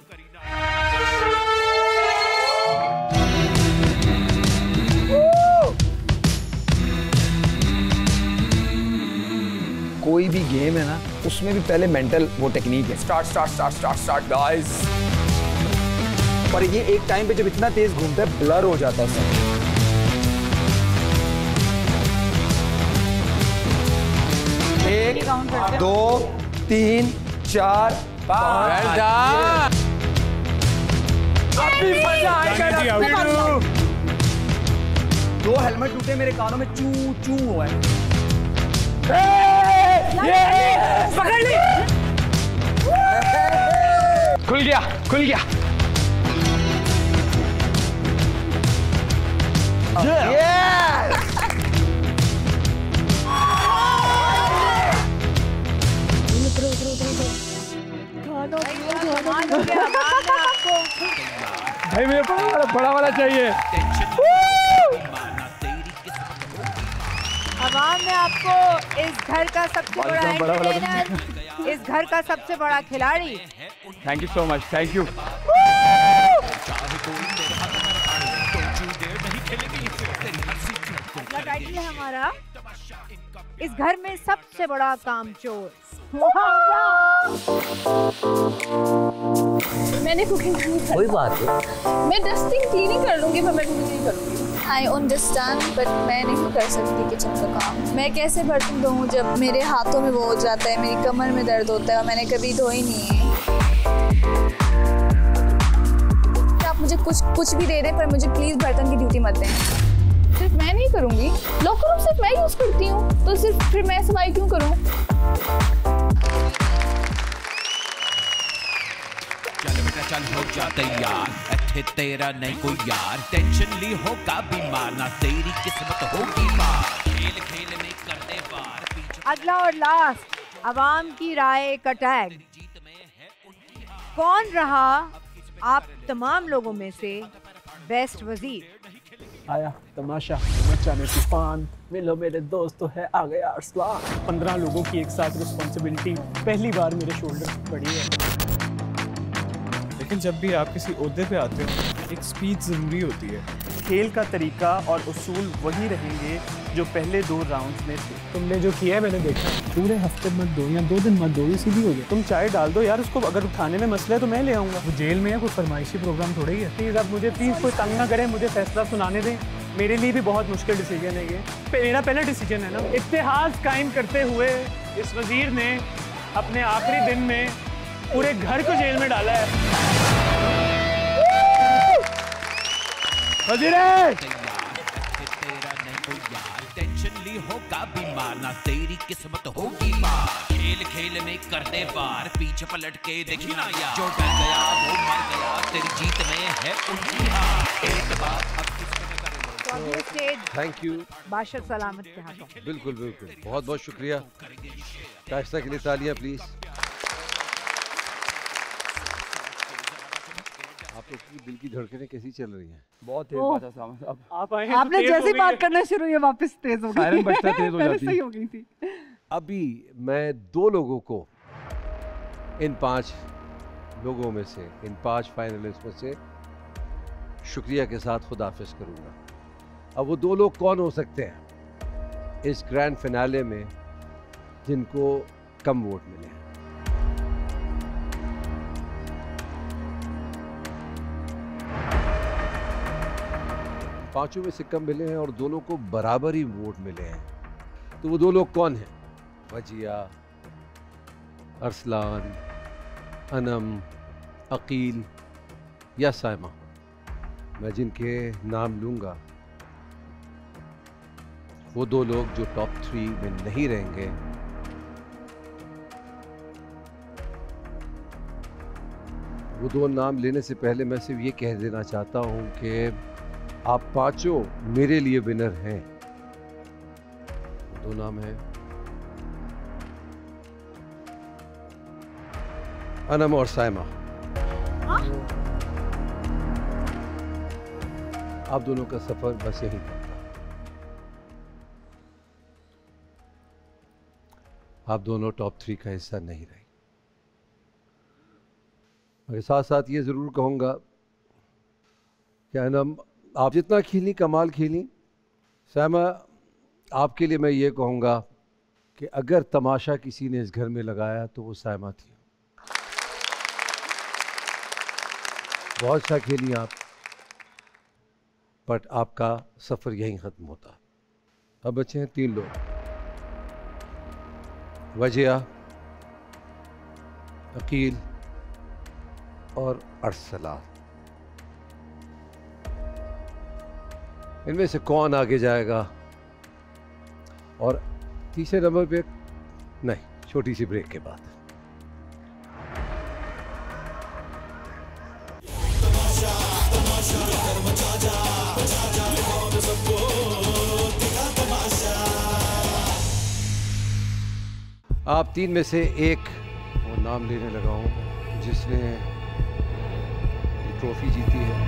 कोई भी गेम है ना, उसमें भी पहले मेंटल वो टेक्निक है, start start start start start guys. पर ये एक टाइम पे जब इतना तेज घूमता है ब्लर हो जाता है सब। एक दो तीन चार पाँच। अभी मजा आएगा। दो हेलमेट टूटे मेरे कानों में, चू चू हुआ है। ये पकड़ ली, खुल गया खुल गया। भाई मुझे बड़ा वाला बड़ा वाला चाहिए। अवाम ने आपको इस घर का सबसे बड़ा एंटरटेनर, इस घर का सबसे बड़ा खिलाड़ी। Thank you so much, thank you. Title है हमारा, इस घर में सबसे बड़ा कामचोर। मैंने कुकिंग नहीं की। कोई बात नहीं, मैं डस्टिंग क्लीनिंग कर लूँगी, पर मैं कुकिंग नहीं करूँगी। आई अंडरस्टैंड, बट मैं नहीं कर सकती किचन का काम। मैं कैसे बर्तन धोऊँ जब मेरे हाथों में वो हो जाता है, मेरी कमर में दर्द होता है और मैंने कभी धोई नहीं है। आप मुझे कुछ कुछ भी दे दें, पर मुझे प्लीज़ बर्तन की ड्यूटी मत दें। सिर्फ मैं नहीं करूँगी, लॉकर रूम सिर्फ मैं यूज़ करती हूँ, तो सिर्फ फिर मैं सफाई क्यों करूँ? चल बेटा चल हो जा तैयार, अच्छे तेरा नहीं कोई यार, टेंशन ली होगा बीमार, ना तेरी किस्मत होगी पार, खेल खेल में कर दे पार। अगला और लास्ट अवाम की राय का टैग, कौन रहा आप तमाम लोगों में से बेस्ट वजीर? आया तमाशा मचाने तूफान, मिलो मेरे दोस्त तो है आ गया अरसलान। पंद्रह लोगों की एक साथ रिस्पॉन्सिबिलिटी पहली बार मेरे शोल्डर पड़ी है। लेकिन जब भी आप किसी ओहदे पे आते हो, एक स्पीड ज़रूरी होती है। खेल का तरीका और उसूल वही रहेंगे जो पहले दो राउंड्स में थे। तुमने जो किया है मैंने देखा। पूरे हफ्ते मत दो या दो दिन मत दो, सीधी हो गई। तुम चाय डाल दो यार उसको, अगर खाने में मसला है तो मैं ले आऊँगा। वो जेल में है, कोई फरमाइशी प्रोग्राम थोड़ा ही है। प्लीज़ अब मुझे प्लीज़ कोई तंग ना करें, मुझे फैसला सुनाने दें। मेरे लिए भी बहुत मुश्किल डिसीजन है ये, मेरा पहला डिसीजन है ना। इत्तेहाद कायम करते हुए इस वजीर ने अपने आखिरी दिन में पूरे घर को जेल में डाला है। वजीर टेंशन ली होगा बीमार, ना तेरी किस्मत होगी पार, खेल खेल में कर दे पार, पीछे पलट के देखी ना यार, जो डर गया वो मर गया, तेरी जीत में है उनकी हार, एक बात अब किसने थैंक यू बाशर सलामत के हाथों। बिल्कुल बिल्कुल, बहुत बहुत शुक्रिया। शाइस्ता के लिए तालियां प्लीज। आप लोग की दिल की धड़कनें कैसी चल रही हैं? बहुत तेज ओह। बात है सामने। अब आप आए आपने जैसे ही बात करना शुरू किया वापस तेज हो गई। सायरन बजता तेज हो पहले जाती। सही हो गई थी। अभी मैं दो लोगों को इन पांच लोगों में से, इन पांच फाइनलिस्ट में से शुक्रिया के साथ खुदाफिज करूंगा। अब वो दो लोग कौन हो सकते हैं इस ग्रैंड फिनाले में जिनको कम वोट मिले हैं? पांचों में से कम मिले हैं और दोनों को बराबर ही वोट मिले हैं। तो वो दो लोग कौन हैं? वजिया, अरसलान, अनम, अकील या साइमा? मैं जिनके नाम लूंगा वो दो लोग जो टॉप थ्री में नहीं रहेंगे, वो दो नाम लेने से पहले मैं सिर्फ ये कह देना चाहता हूं कि आप पांचों मेरे लिए विनर हैं। दो नाम हैं अनम और साइमा। आप दोनों का सफर बस यहीं तक था। आप दोनों टॉप थ्री का हिस्सा नहीं रहे। मेरे साथ साथ ये जरूर कहूंगा कि अनम आप जितना खेली कमाल खेली। साइमा आपके लिए मैं ये कहूँगा कि अगर तमाशा किसी ने इस घर में लगाया तो वो साइमा थी। बहुत अच्छा खेली आप, बट आपका सफ़र यहीं ख़त्म होता। अब बचे हैं तीन लोग, वजिया, अकील और अरसलान। इनमें से कौन आगे जाएगा? और तीसरे नंबर पे नहीं, छोटी सी ब्रेक के बाद। आप तीन में से एक वो नाम लेने लगा हूं जिसने ये ट्रॉफी जीती है।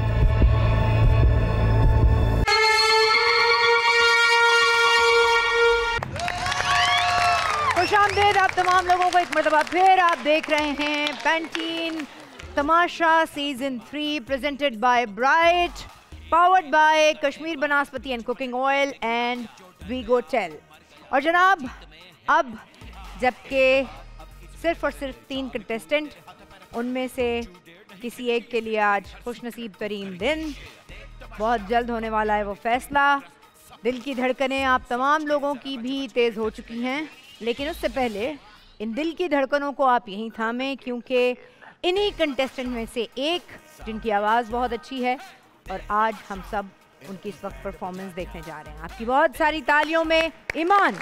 खुशामदीद आप तमाम लोगों को एक मरतबा फिर। आप देख रहे हैं Pantene Tamasha season three presented by bright, powered by Kashmir बनास्पति and cooking oil and we go Tel. और जनाब अब जबकि सिर्फ और सिर्फ तीन कंटेस्टेंट, उनमें से किसी एक के लिए आज खुशनसीब तरीन दिन, बहुत जल्द होने वाला है वो फैसला। दिल की धड़कनें आप तमाम लोगों की भी तेज़ हो चुकी हैं, लेकिन उससे पहले इन दिल की धड़कनों को आप यहीं थामें, क्योंकि इन्हीं कंटेस्टेंट में से एक जिनकी आवाज़ बहुत अच्छी है और आज हम सब उनकी इस वक्त परफॉर्मेंस देखने जा रहे हैं। आपकी बहुत सारी तालियों में ईमान।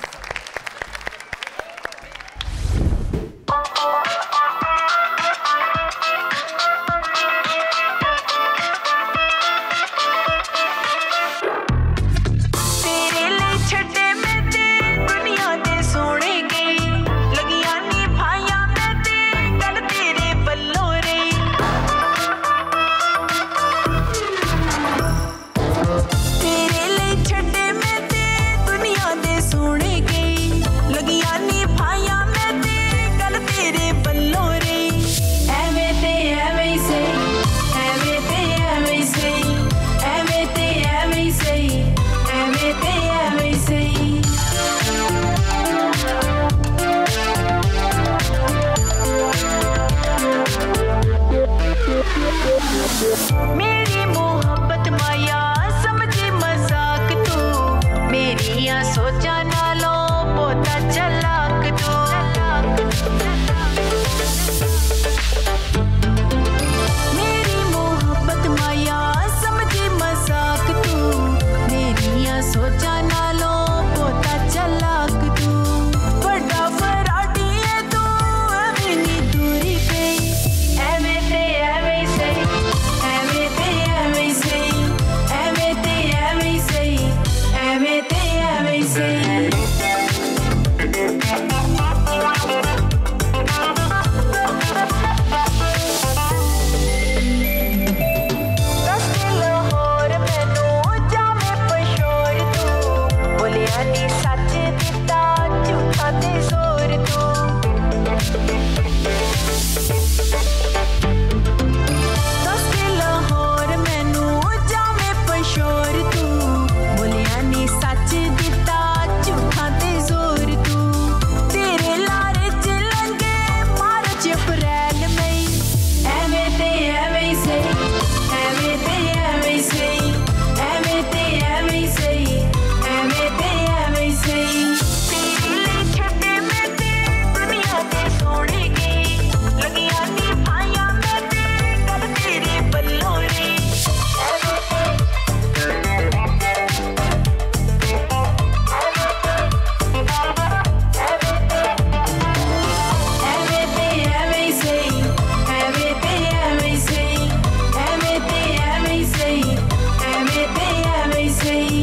मेरी मोहब्बत माया समझी मजाक तू, मेरी या सोचा ना लो पोता चलाक तू। मेरी मोहब्बत माया समझी मजाक तू, मेरी या सोचा ना लो पोता चलाक तू। बड़ा फराडी है तू अभी दूरी पे, एवे ते एवे सही, एवे ते एवे सही, एवे ते एवे सही, एवे ते एवे सही। रस्ते लाहौर मैनू जावे पशोर तू, बोलिया नी सच दिता झूठा ते जोर तू। रस्ते लाहौर मैनू जावे पशोर तू, बोलिया नी सच दिता झूठा ते जोर तू। तेरे लारे च लंगे मार्च अप्रैल मई, एवे ते एवे सही, एवे ते एवे सही, एवे ते एवे सही, एवे ते एवे सही। तेरे लिए छड्डे मैं ते दुनिया ते सोने गई, लगियां नी भाइयां मैं ते गल तेरे बल्लों रे। एवे ते एवे सही, एवे ते एवे सही, एवे ते एवे सही, एवे ते एवे सही।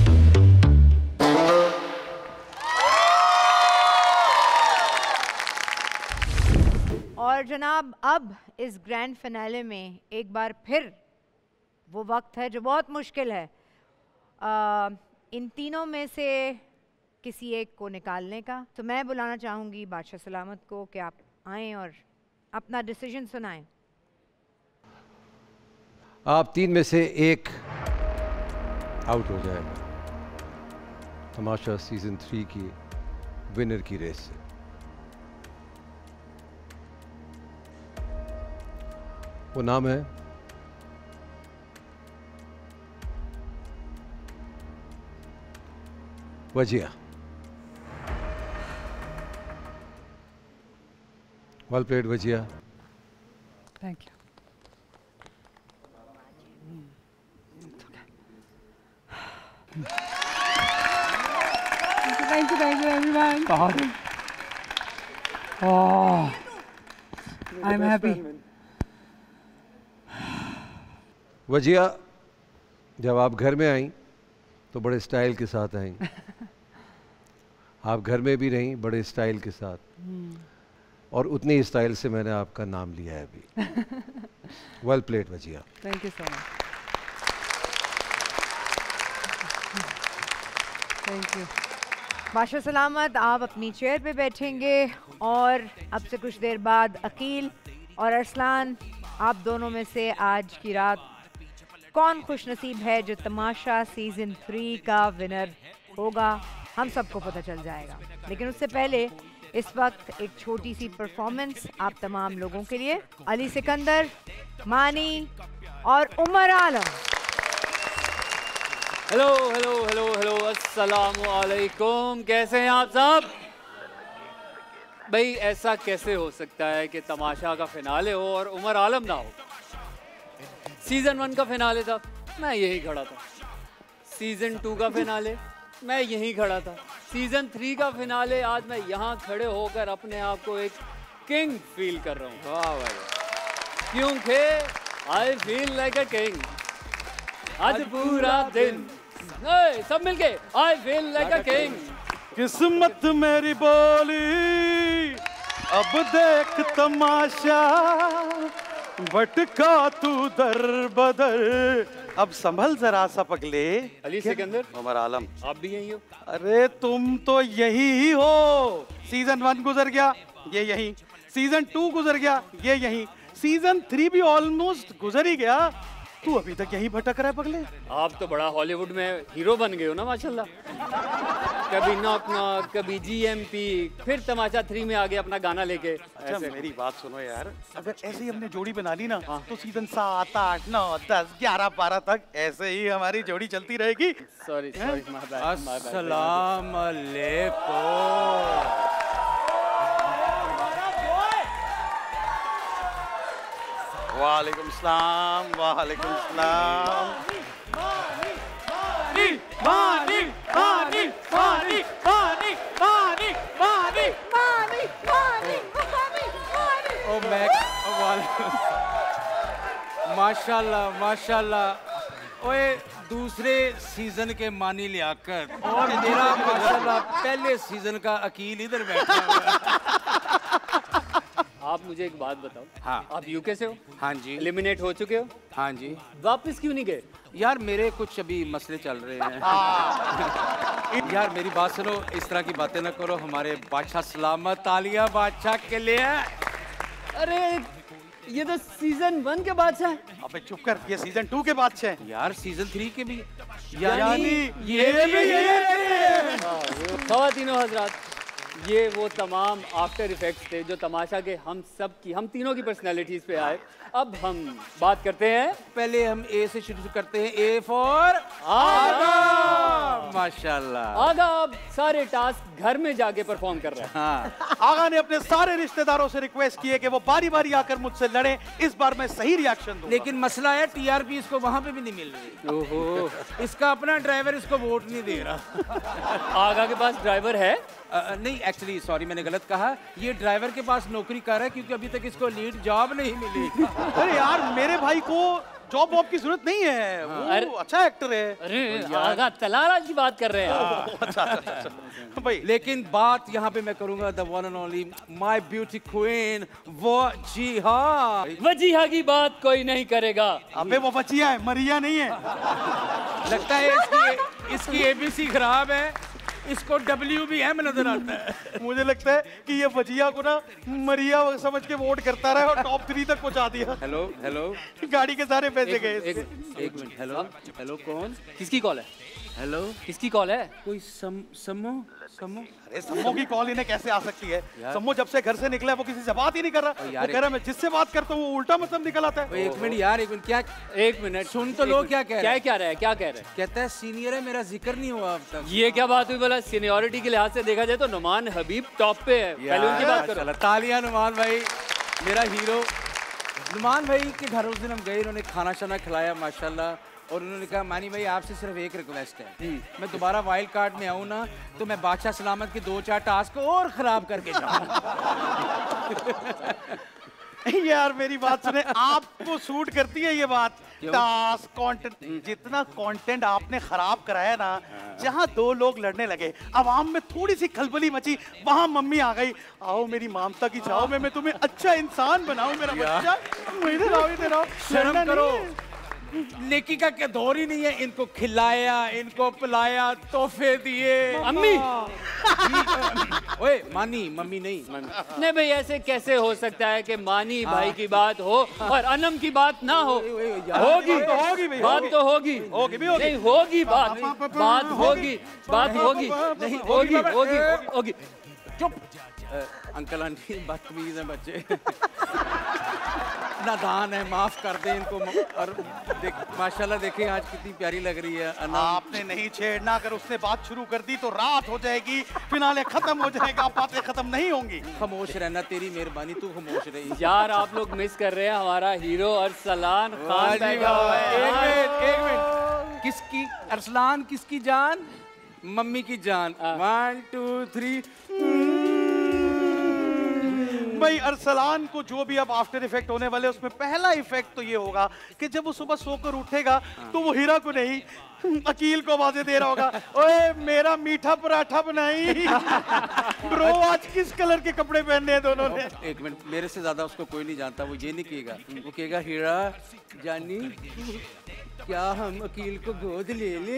और जनाब, अब इस ग्रैंड फिनाले में एक बार फिर वो वक्त है जो बहुत मुश्किल है, आ, इन तीनों में से किसी एक को निकालने का। तो मैं बुलाना चाहूँगी बादशाह सलामत को कि आप आएँ और अपना डिसीजन सुनाएं। आप तीन में से एक आउट हो जाएगा तमाशा सीजन थ्री की विनर की रेस से। वो नाम है Wajiha. Well played Wajiha. Thank you. Thank you, thank you, everyone. Oh, I'm happy. Wajiha, जब आप घर में आई तो बड़े स्टाइल के साथ आई। आप घर में भी रहीं बड़े स्टाइल के साथ, और उतनी स्टाइल से मैंने आपका नाम लिया है अभी। Well played Wajiha. Thank you so much. Thank you. बादशाह सलामत, आप अपनी चेयर पे बैठेंगे और अब से कुछ देर बाद अकील और अरसलान, आप दोनों में से आज की रात कौन खुशनसीब है जो तमाशा सीजन थ्री का विनर होगा, हम सबको पता चल जाएगा। लेकिन उससे पहले इस वक्त एक छोटी सी परफॉर्मेंस आप तमाम लोगों के लिए, अली सिकंदर, मानी और Umar Alam. Hello hello hello hello अस्सलामु अलैकुम, कैसे हैं आप सब? भाई ऐसा कैसे हो सकता है कि तमाशा का फिनाले हो और उमर आलम ना हो? सीजन वन का फिनाले था, मैं यही खड़ा था। सीजन टू का फिनाले, मैं यहीं खड़ा था। सीजन थ्री का फिनाले, आज मैं यहाँ खड़े होकर अपने आप को एक किंग फील कर रहा हूँ। वाह भाई, क्योंकि I feel like a king. आज पूरा दिन ए, सब मिलके I feel like a king. किस्मत मेरी बोली अब देख तमाशा, भटका तू दर बदर, अब संभल जरा सा पगले। अली सिकंदर, उमर आलम, आप भी यही हो? अरे तुम तो यही ही हो। सीजन वन गुजर गया, ये यही। सीजन टू गुजर गया, ये यही। सीजन थ्री भी ऑलमोस्ट गुजर ही गया, तू अभी तक यही भटक रहा है पगले। आप तो बड़ा हॉलीवुड में हीरो बन गए हो ना माशाल्लाह। कभी नॉक नॉक, कभी जीएमपी, फिर तमाशा थ्री में आ गए अपना गाना लेके। अच्छा मेरी बात सुनो यार, अगर ऐसे ही हमने जोड़ी बना ली ना, तो सीजन सात आठ नौ दस ग्यारह बारह तक ऐसे ही हमारी जोड़ी चलती रहेगी। सॉरी सॉरी, अस्सलाम वालेकुम। वालेकुम सलाम, वालेकुम सलाम। मानी मानी मानी मानी मानी मानी मानी मानी मानी मानी। ओ मैं ओ वालेकुम, माशाल्लाह माशाल्लाह। ओए दूसरे सीजन के मानी लियाकत और मेरा माशाल्लाह पहले सीजन का अकील इधर बैठा हुआ। आप मुझे एक बात बताओ, हाँ आप यूके से हो? हाँ जी। एलिमिनेट हो चुके हो? हाँ जी। वापस क्यों नहीं गए? यार मेरे कुछ अभी मसले चल रहे हैं। यार मेरी बात सुनो, इस तरह की बातें ना करो। हमारे बादशाह सलामत, तालियां बादशाह के लिए। अरे ये तो सीजन वन के बादशाह है। अबे चुप कर, ये सीजन टू के बादशाह है। यार सीजन थ्री के भी, यानी ये भी। ख़वातीनो हज़रात, ये वो तमाम आफ्टर इफेक्ट्स थे जो तमाशा के हम सब की, हम तीनों की पर्सनालिटीज पे आए। अब हम बात करते हैं, पहले हम ए से शुरू करते हैं। A for Agha. माशाल्लाह। आगा अब सारे टास्क घर में जाके परफॉर्म कर रहे हैं। हाँ। आगा ने अपने सारे रिश्तेदारों से रिक्वेस्ट की है कि वो बारी बारी आकर मुझसे लड़े, इस बार मैं सही रिएक्शन दूंगा। लेकिन मसला है टीआरपी इसको वहाँ पे भी नहीं मिल रही। ओहो। इसका अपना ड्राइवर इसको वोट नहीं दे रहा। आगा के पास ड्राइवर है? आ, नहीं एक्चुअली सॉरी मैंने गलत कहा। ये ड्राइवर के पास नौकरी कर रहा है क्योंकि अभी तक इसको लीड जॉब नहीं मिली। अरे यार मेरे भाई को जॉब वॉब की जरूरत नहीं है, वो अच्छा एक्टर है। अरे आगा तलाला की बात कर रहे हैं। अच्छा अच्छा भाई, लेकिन बात यहाँ पे मैं करूंगा the one and only my beauty queen Wajiha. Wajiha की बात कोई नहीं करेगा। अबे वो वजीहा है, मरिया नहीं है। लगता है इसकी इसकी एबीसी खराब है, इसको डब्ल्यू भी एम नजर आता है। मुझे लगता है कि ये वजिया को ना मरिया समझ के वोट करता रहा और टॉप थ्री तक पहुंचा दिया। हेलो हेलो, गाड़ी के सारे पैसे गए। एक, एक मिनट। हेलो हेलो, कौन? किसकी कॉल है? हेलो, किसकी कॉल है? कोई सम समो समो। अरे सम्मो की कॉल इन्हें कैसे आ सकती है? सम्मो जब से घर से निकला है वो किसी से बात ही नहीं कर रहा। वो कह रहा है मैं जिससे बात करता हूँ वो उल्टा मतलब निकल आता है। एक मिनट यार, एक मिनट। क्या एक मिनट सुन तो लो, क्या कह रहे हैं? क्या रहा है? क्या कह रहे हैं? कहता है सीनियर है, मेरा जिक्र नहीं हुआ अब तक। ये क्या बात हुई? बोला सीनियरिटी के लिहाज से देखा जाए तो नुमान हबीब टॉप पे है। पहले उनकी बात करो। तालियां नुमान भाई, मेरा हीरो। नुमान भाई के घर उस दिन हम गए, उन्होंने खाना शाना खिलाया माशाल्लाह, और उन्होंने कहा मानी भाई आपसे सिर्फ एक रिक्वेस्ट है, मैं दोबारा वाइल्ड कार्ड में आऊँ ना तो मैं बादशाह सलामत के दो चार टास्क और खराब करके जाऊँ। यार मेरी बात सुने, आपको सूट करती है ये बात? टास्क कंटेंट, जितना कंटेंट आपने खराब कराया ना, जहाँ दो लोग लड़ने लगे, आवाम में थोड़ी सी खलबली मची, वहाँ मम्मी आ गई, आओ मेरी ममता की छाओ में मैं तुम्हें अच्छा इंसान बनाऊं मेरा बच्चा, इधर आओ इधर आओ। शर्म करो, नेकी का क्या दौर ही नहीं है। इनको खिलाया, इनको पिलाया, तोहफे दिए। अम्मी ओए मानी, मम्मी नहीं। नहीं भाई, ऐसे कैसे हो सकता है कि मानी भाई की बात हो और अनम की बात ना हो? होगी होगी भाई, बात तो होगी होगी भी होगी, नहीं होगी बात, बात होगी, बात होगी, नहीं होगी होगी होगी। चुप। अंकल आंटी बदतमीज हैं बच्चे नादान है, माफ कर दें इनको। और देख, माशाल्लाह देखें आज कितनी प्यारी लग रही है। आपने नहीं छेड़ना, अगर उसने बात शुरू कर दी तो रात हो जाएगी, फिनाले खत्म हो जाएगा, बातें खत्म नहीं होंगी। खामोश रहना, तेरी मेहरबानी, तू खामोश रही। यार आप लोग मिस कर रहे हैं हमारा हीरो अरसलान खान बैठा हुआ है। एक मिनट एक मिनट, किसकी अरसलान किसकी जान? मम्मी की जान। One two three. भाई अरसलान को जो भी अब आफ्टर इफेक्ट होने वाले उसमें पहला इफेक्ट तो ये होगा कि जब वो सुबह सोकर उठेगा तो वो हीरा को नहीं अकील को आवाजें दे रहा होगा, ओए मेरा मीठा पराठा बनाई। ब्रो आज किस कलर के कपड़े पहने हैं दोनों ने? एक मिनट, मेरे से ज्यादा उसको कोई नहीं जानता। वो ये नहीं कहेगा, वो कहेगा हीरा जानी क्या हम अकील को गोद ले ले?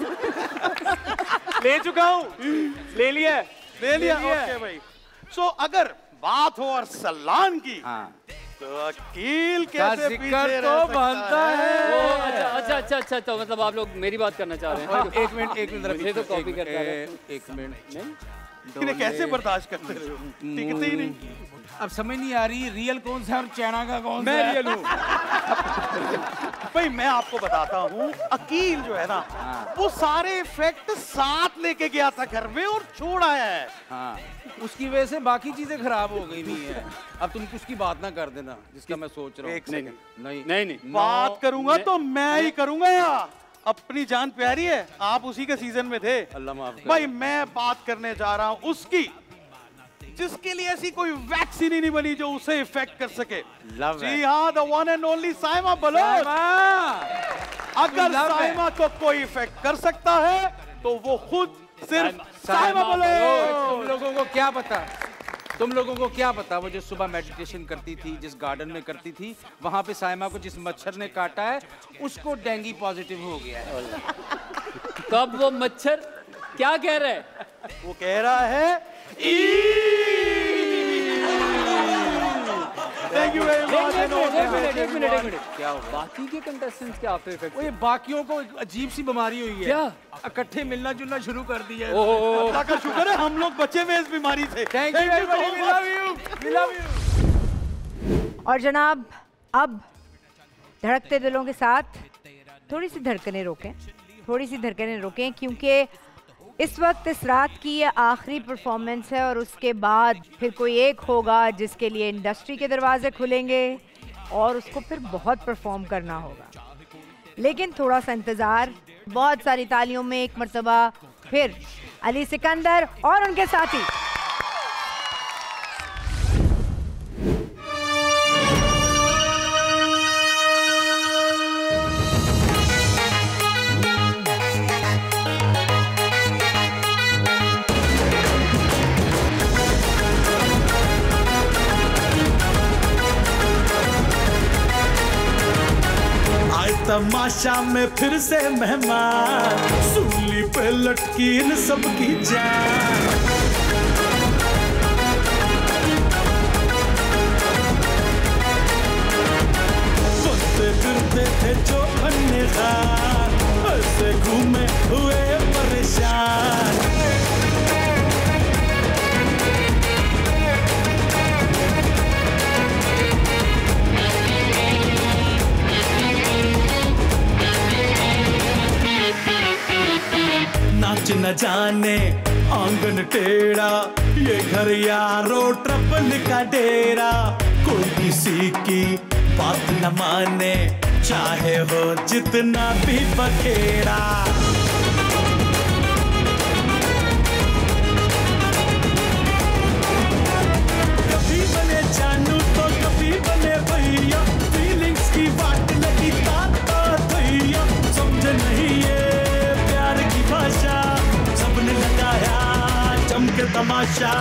ले चुका हूँ, ले लिया ले लिया ओके भाई। सो अगर बात हो अरसलान की, तो अकील कैसे पीछे तो बनता है। अच्छा अच्छा अच्छा अच्छा तो मतलब आप लोग मेरी बात करना चाह रहे हैं? एक मिनट एक मिनट, मुझे तो कॉपी करता है। एक मिनट नहीं, इन्हें कैसे बर्दाश्त करते रहे हो? टिकते ही नहीं। अब समझ नहीं आ रही रियल कौन सा और चाइना का कौन सा? मैं रियल हूँ। भाई मैं आपको बताता हूँ, अकील जो है ना वो सारे इफेक्ट साथ लेके गया था घर में और छोड़ आया है। हाँ, उसकी वजह से बाकी चीजें खराब हो गई नहीं है। अब तुम उसकी बात ना कर देना जिसका मैं सोच रहा हूँ। एक सेकंड, नहीं नहीं नहीं बात करूंगा तो मैं ही करूंगा यार। अपनी जान प्यारी है, आप उसी के सीजन में थे। अल्लाह माफ करे। भाई मैं बात करने जा रहा हूँ उसकी जिसके लिए ऐसी कोई वैक्सीन ही नहीं बनी जो उसे इफेक्ट कर सके। जी हाँ, the one and only Saima Baloch. अगर साइमा को कोई इफेक्ट कर सकता है तो वो खुद सिर्फ साइमा बलोच। तुम लोगों को क्या पता तुम लोगों को क्या पता वो जो सुबह मेडिटेशन करती थी, जिस गार्डन में करती थी, वहां पे साइमा को जिस मच्छर ने काटा है उसको डेंगू पॉजिटिव हो गया है। कब वो मच्छर क्या कह रहा है? वो कह रहा है थैंक यू वेरी मच। एक मिनट एक मिनट एक मिनट, क्या होगा? बाकी के कंटेस्टेंट्स के आफ्टर इफेक्ट? वो ये बाकियों को अजीब सी बीमारी हुई है। क्या? इकट्ठे मिलना जुलना शुरू कर दिया है। अल्लाह का शुक्र है हम लोग बचे हुए इस बीमारी से। Thank you everybody, we love you, we love you. और जनाब अब धड़कते दिलों के साथ थोड़ी सी धड़कनें रोकें, थोड़ी सी धड़कनें रोकें क्योंकि इस वक्त इस रात की ये आखिरी परफॉर्मेंस है और उसके बाद फिर कोई एक होगा जिसके लिए इंडस्ट्री के दरवाजे खुलेंगे और उसको फिर बहुत परफॉर्म करना होगा। लेकिन थोड़ा सा इंतज़ार, बहुत सारी तालियों में एक मर्तबा फिर अली सिकंदर और उनके साथी। तमाशा में फिर से मेहमान, सूली पे लटकी इन सबकी जान। बोलते फिरते थे जो अन्य खान, ऐसे घूमे हुए परेशान। नाच न जाने आंगन टेढ़ा, ये घर यारो ट्रबल का डेरा। कोई किसी की बात न माने, चाहे हो जितना भी बखेड़ा। कभी बने जानू तो कभी बने भैया, फीलिंग्स की बात लगी ताता भैया। समझ नहीं ये भाषा, सबने लगाया चमके तमाशा।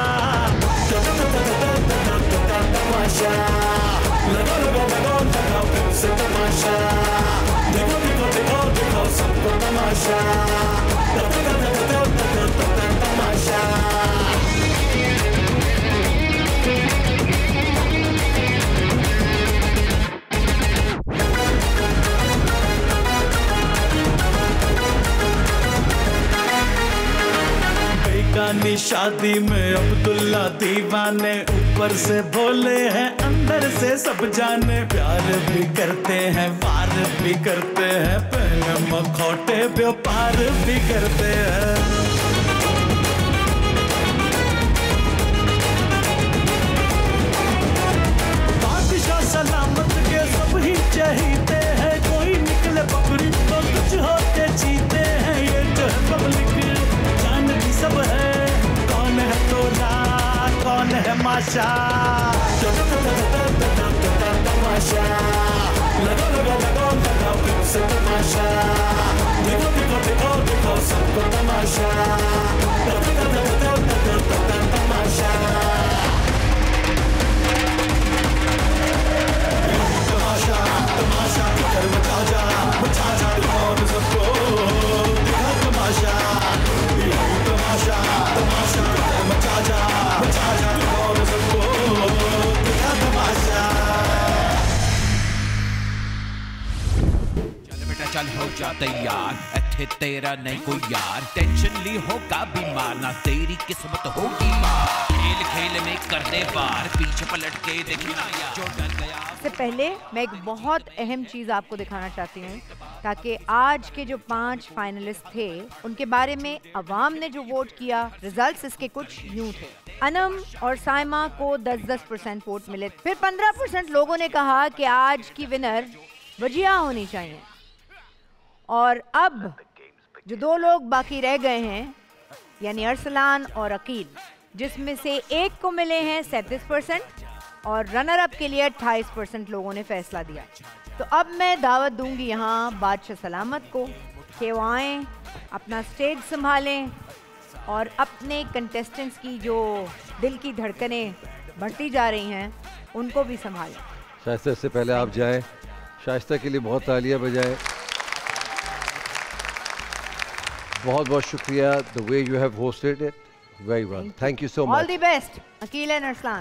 तमाशा लगो लगो लगो लगाओ फिर से तमाशा। देखो देखो देखो देखो सबको तमाशा। तमाशा जानी शादी में अब्दुल्ला दीवाने, ऊपर से भोले हैं अंदर से सब जाने, प्यार भी करते हैं वार भी करते हैं, पहले मखौटे व्यापार भी करते हैं। बादशाह सलामत के सब ही चाहते हैं, कोई निकले बकरी तो कुछ होते जीते हैं, ये जो है पब्लिक जानती सब है, कौन है तोला कौन है माशा, तमाशा लगो लगो लगो लगाओ फिर से तमाशा, देखो देखो देखो देखो सबको तमाशा, तमाशा तमाशा तमाशा कर मचा जा मचा जा और सबको दिखा तमाशा, तमाशा तमाशा कर मचा जा मचा जा और सबको दिखा तमाशा। चल बेटा चल हो जा तैयार, अच्छे तेरा नहीं कोई यार, टेंशन ली होगा बीमार, ना तेरी किस्मत होगी मार, खेल खेल में करने बार, पीछे पलट के देखना यार जो डर गया। इससे पहले मैं एक बहुत अहम चीज़ आपको दिखाना चाहती हूँ, ताकि आज के जो पांच फाइनलिस्ट थे उनके बारे में अवाम ने जो वोट किया, रिजल्ट्स इसके कुछ यूं थे। अनम और साइमा को दस दस परसेंट वोट मिले, फिर पंद्रह परसेंट लोगों ने कहा कि आज की विनर वजिया होनी चाहिए, और अब जो दो लोग बाकी रह गए हैं यानी अरसलान और अकील, जिसमें से एक को मिले हैं सैंतीस परसेंट और रनर अप के लिए अट्ठाईस परसेंट लोगों ने फैसला दिया। तो अब मैं दावत दूंगी यहाँ बादशाह सलामत को कि वो आएँ, अपना स्टेज संभालें और अपने कंटेस्टेंट्स की जो दिल की धड़कनें बढ़ती जा रही हैं उनको भी संभालें। शाइस्ता से पहले आप जाएं, शाइस्ता के लिए बहुत तालियां बजाएं। बहुत बहुत शुक्रिया, the way you have hosted it very well, thank you so much. All the best Aqeel and Arsalan.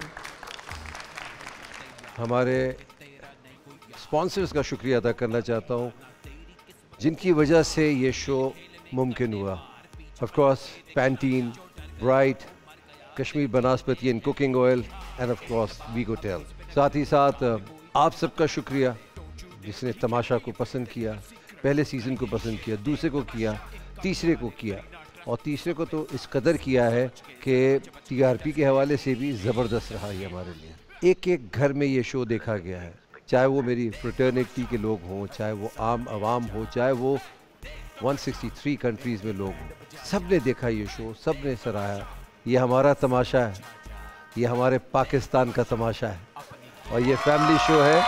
हमारे स्पॉन्सर्स का शुक्रिया अदा करना चाहता हूँ जिनकी वजह से ये शो मुमकिन हुआ। Of course Pantene, Bright, Kashmir बनास्पति and cooking oil and of course वीगोटेल। साथ ही साथ आप सबका शुक्रिया जिसने तमाशा को पसंद किया, पहले सीज़न को पसंद किया, दूसरे को किया, तीसरे को किया, और तीसरे को तो इस कदर किया है कि टीआरपी के हवाले से भी ज़बरदस्त रहा ये हमारे लिए। एक एक घर में ये शो देखा गया है, चाहे वो मेरी फ्रेटर्निटी के लोग हों, चाहे वो आम आवाम हो, चाहे वो एक सौ तिरसठ कंट्रीज़ में लोग हों, सब ने देखा ये शो, सब ने सराहा। ये हमारा तमाशा है, ये हमारे पाकिस्तान का तमाशा है, और ये फैमिली शो है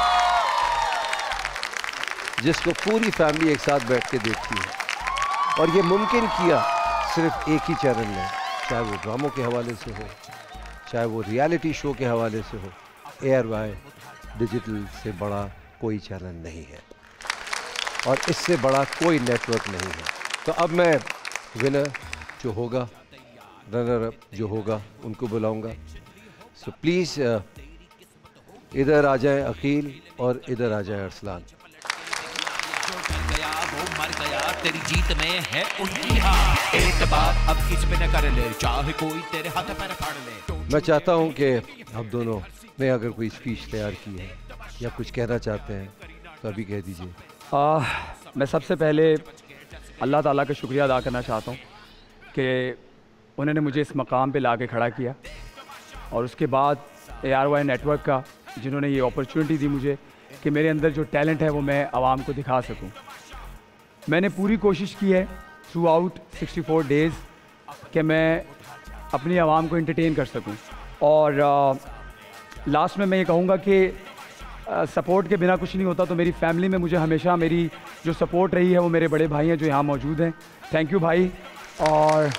जिसको पूरी फैमिली एक साथ बैठ के देखती है, और ये मुमकिन किया सिर्फ एक ही चैनल ने, चाहे वो ड्रामों के हवाले से हो, चाहे वो रियलिटी शो के हवाले से हो। एयर वाई डिजिटल से बड़ा कोई चैनल नहीं है और इससे बड़ा कोई नेटवर्क नहीं है। तो अब मैं विनर जो होगा, रनर अप जो होगा, उनको बुलाऊंगा। सो प्लीज़ इधर आ जाए अकील और इधर आ जाए अरसलान। वो मर गया, तेरी जीत में है उनकी हार, एतबार अब किस पे न कर ले, चाहे कोई तेरे हाथ पैर फाड़ ले। मैं चाहता हूं कि आप दोनों ने अगर कोई स्पीच तैयार की है या कुछ कहना चाहते हैं तो अभी कह दीजिए। आ, मैं सबसे पहले अल्लाह ताला का शुक्रिया अदा करना चाहता हूं कि उन्होंने मुझे इस मकाम पे ला के खड़ा किया, और उसके बाद ए आर वाई नेटवर्क का जिन्होंने ये अपॉर्चुनिटी दी मुझे कि मेरे अंदर जो टैलेंट है वो मैं आवाम को दिखा सकूं। मैंने पूरी कोशिश की है throughout sixty four days कि मैं अपनी आवाम को एंटरटेन कर सकूं, और लास्ट में मैं ये कहूँगा कि सपोर्ट के बिना कुछ नहीं होता। तो मेरी फैमिली में मुझे हमेशा मेरी जो सपोर्ट रही है वो मेरे बड़े भाई हैं जो यहाँ मौजूद हैं, थैंक यू भाई। और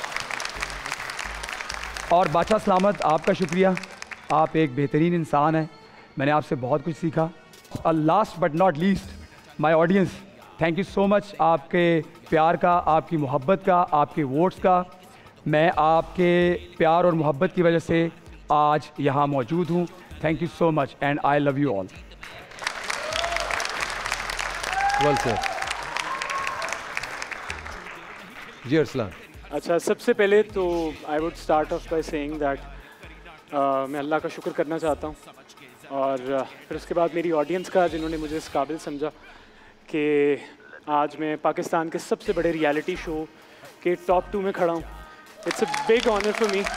और बादशाह सलामत, आपका शुक्रिया, आप एक बेहतरीन इंसान हैं, मैंने आपसे बहुत कुछ सीखा। Last but not least my audience, thank you so much आपके प्यार का, आपकी मोहब्बत का, आपके वोट्स का। मैं आपके प्यार और मोहब्बत की वजह से आज यहाँ मौजूद हूँ। Thank you so much and I love you all. Well sir. जी अरसलान। अच्छा, सबसे पहले तो I would start off by saying that मैं अल्लाह का शुक्र करना चाहता हूँ, और uh, फिर उसके बाद मेरी ऑडियंस का, जिन्होंने मुझे इस काबिल समझा कि आज मैं पाकिस्तान के सबसे बड़े रियलिटी शो के टॉप टू में खड़ा हूँ। It's a big honour for me.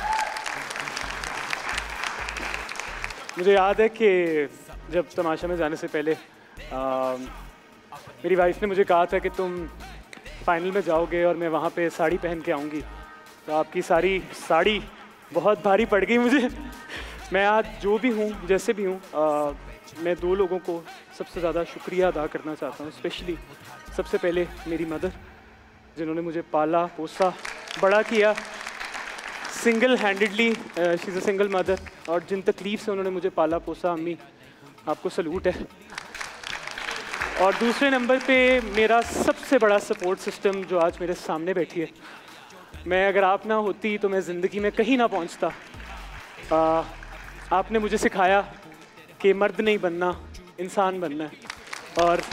मुझे याद है कि जब तमाशा में जाने से पहले uh, मेरी वाइफ ने मुझे कहा था कि तुम फाइनल में जाओगे और मैं वहाँ पे साड़ी पहन के आऊँगी, तो आपकी सारी साड़ी बहुत भारी पड़ गई मुझे। मैं आज जो भी हूँ, जैसे भी हूँ, मैं दो लोगों को सबसे ज़्यादा शुक्रिया अदा करना चाहता हूँ। स्पेशली सबसे पहले मेरी मदर, जिन्होंने मुझे पाला पोसा बड़ा किया single handedly, she is a single mother, और जिन तकलीफ से उन्होंने मुझे पाला पोसा, अम्मी आपको सलूट है। और दूसरे नंबर पे मेरा सबसे बड़ा सपोर्ट सिस्टम जो आज मेरे सामने बैठी है। मैं अगर आप ना होती तो मैं ज़िंदगी में कहीं ना पहुंचता। आ, आपने मुझे सिखाया कि मर्द नहीं बनना, इंसान बनना है, और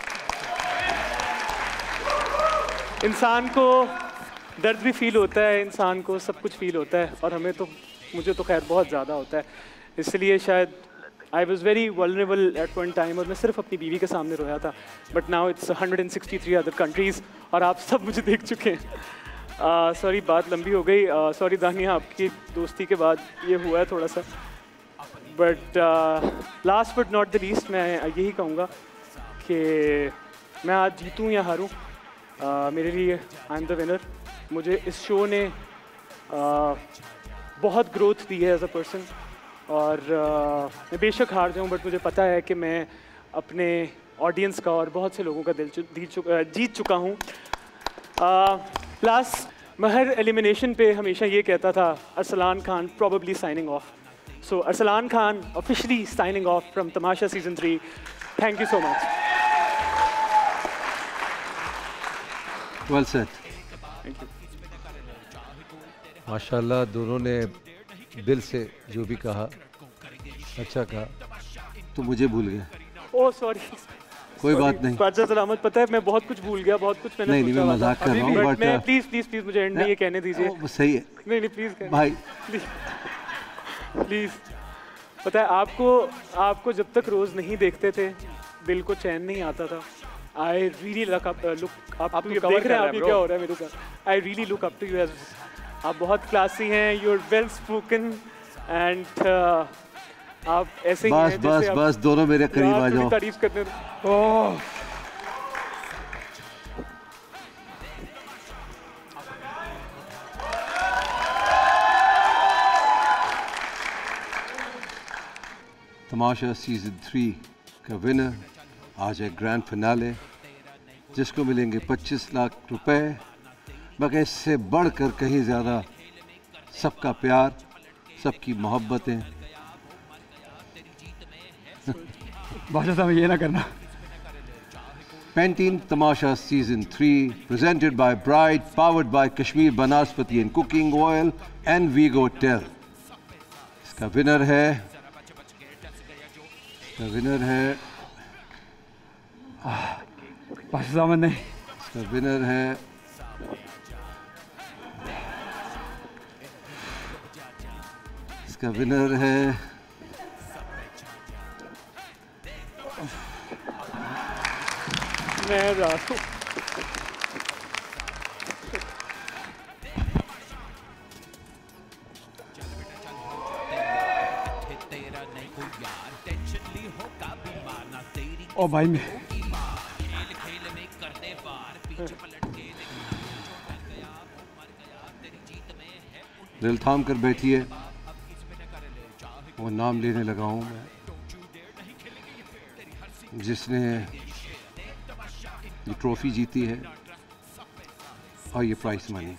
इंसान को दर्द भी फील होता है, इंसान को सब कुछ फील होता है, और हमें तो, मुझे तो खैर बहुत ज़्यादा होता है। इसलिए शायद I was very vulnerable at one time, और मैं सिर्फ अपनी बीवी के सामने रोया था, but now it's hundred and sixty three other countries, और आप सब मुझे देख चुके हैं। सॉरी uh, बात लंबी हो गई। सॉरी uh, दानिया, आपकी दोस्ती के बाद ये हुआ है थोड़ा सा, but last but not the least मैं यही कहूँगा कि मैं आज जीतूँ या हारूँ, uh, मेरे लिए आई एम द विनर। मुझे इस शो ने uh, बहुत ग्रोथ दी है एज अ पर्सन, और uh, मैं बेशक हार जाऊँ, बट मुझे पता है कि मैं अपने ऑडियंस का और बहुत से लोगों का दिल चु, चुका, जीत चुका हूँ। लास्ट मैं हर एलिमिनेशन पे हमेशा ये कहता था, Arsalan Khan probably signing off. So Arsalan Khan officially signing off from Tamasha season three. Thank you so much. Well said. Thank you. माशाल्लाह, दोनों ने दिल से जो भी कहा अच्छा कहा। तो मुझे भूल गया। Oh sorry. कोई बात नहीं। बादशाह सलामत, पता है मैं बहुत कुछ भूल गया, बहुत कुछ मैंने नहीं नहीं, मैं मजाक कर रहा हूँ, बट मैं प्लीज प्लीज प्लीज मुझे एंड में ये कहने दीजिए। सही है। नहीं नहीं प्लीज भाई प्लीज। पता है आपको, आपको जब तक रोज नहीं देखते थे दिल को चैन नहीं आता था। I really look up look आप देख रहे हैं आप ये क्या हो रहा है मेरे साथ। I really look up to you as, आप बहुत क्लासी हैं, you are well spoken, and आप ऐसे ही बस हैं बस जैसे बस दोनों मेरे करीब आ जाओ। तारीफ करने ओह तमाशा सीजन थ्री का विनर आज है ग्रैंड फिनाले, जिसको मिलेंगे पच्चीस लाख रुपए, मगर इससे बढ़कर कहीं ज़्यादा सबका प्यार, सबकी मोहब्बतें। बादशाह साहब ये ना करना। Pantene Tamasha Season three, presented by Bride, powered by Kashmir Banaspati and Cooking Oil and Vigo Tel. इसका विनर है, इसका विनर है बादशाह साहब नहीं, इसका विनर है इसका विनर है मैं रात हूँ। ओ भाई मैं दिल थाम कर बैठी है, वो नाम लेने लगा हूँ मैं, जिसने ये ट्रॉफी जीती है और ये प्राइस मनी।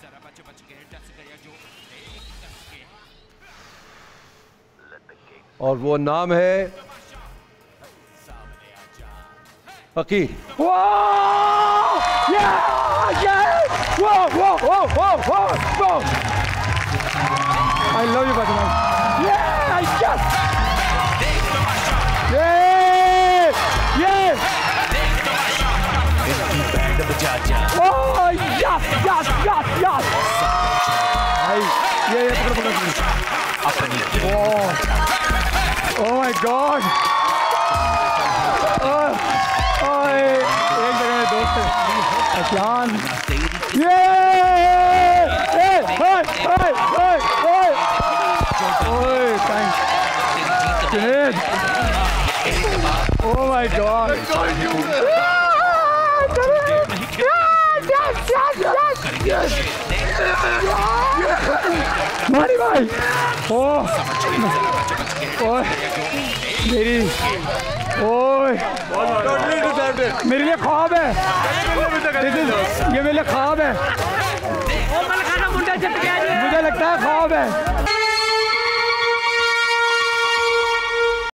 और वो नाम है फकीर। I love you, Fatima. Yeah, yes. Yeah, yeah. Oh, yes, yes, yes, yes. Oh my God! Oh, oh, एक जगह में दोस्त है, असलान। ये! Hey! Hey! Hey! Hey! Hey! Oh, thanks. Junaid! Oh my God! Yes! Yes! Yes! Yes! मारी भाई! Oh! ओए मेरी ओए मेरे लिए ख्वाब है ये मेरे लिए ख्वाब है मुझे लगता है ख्वाब है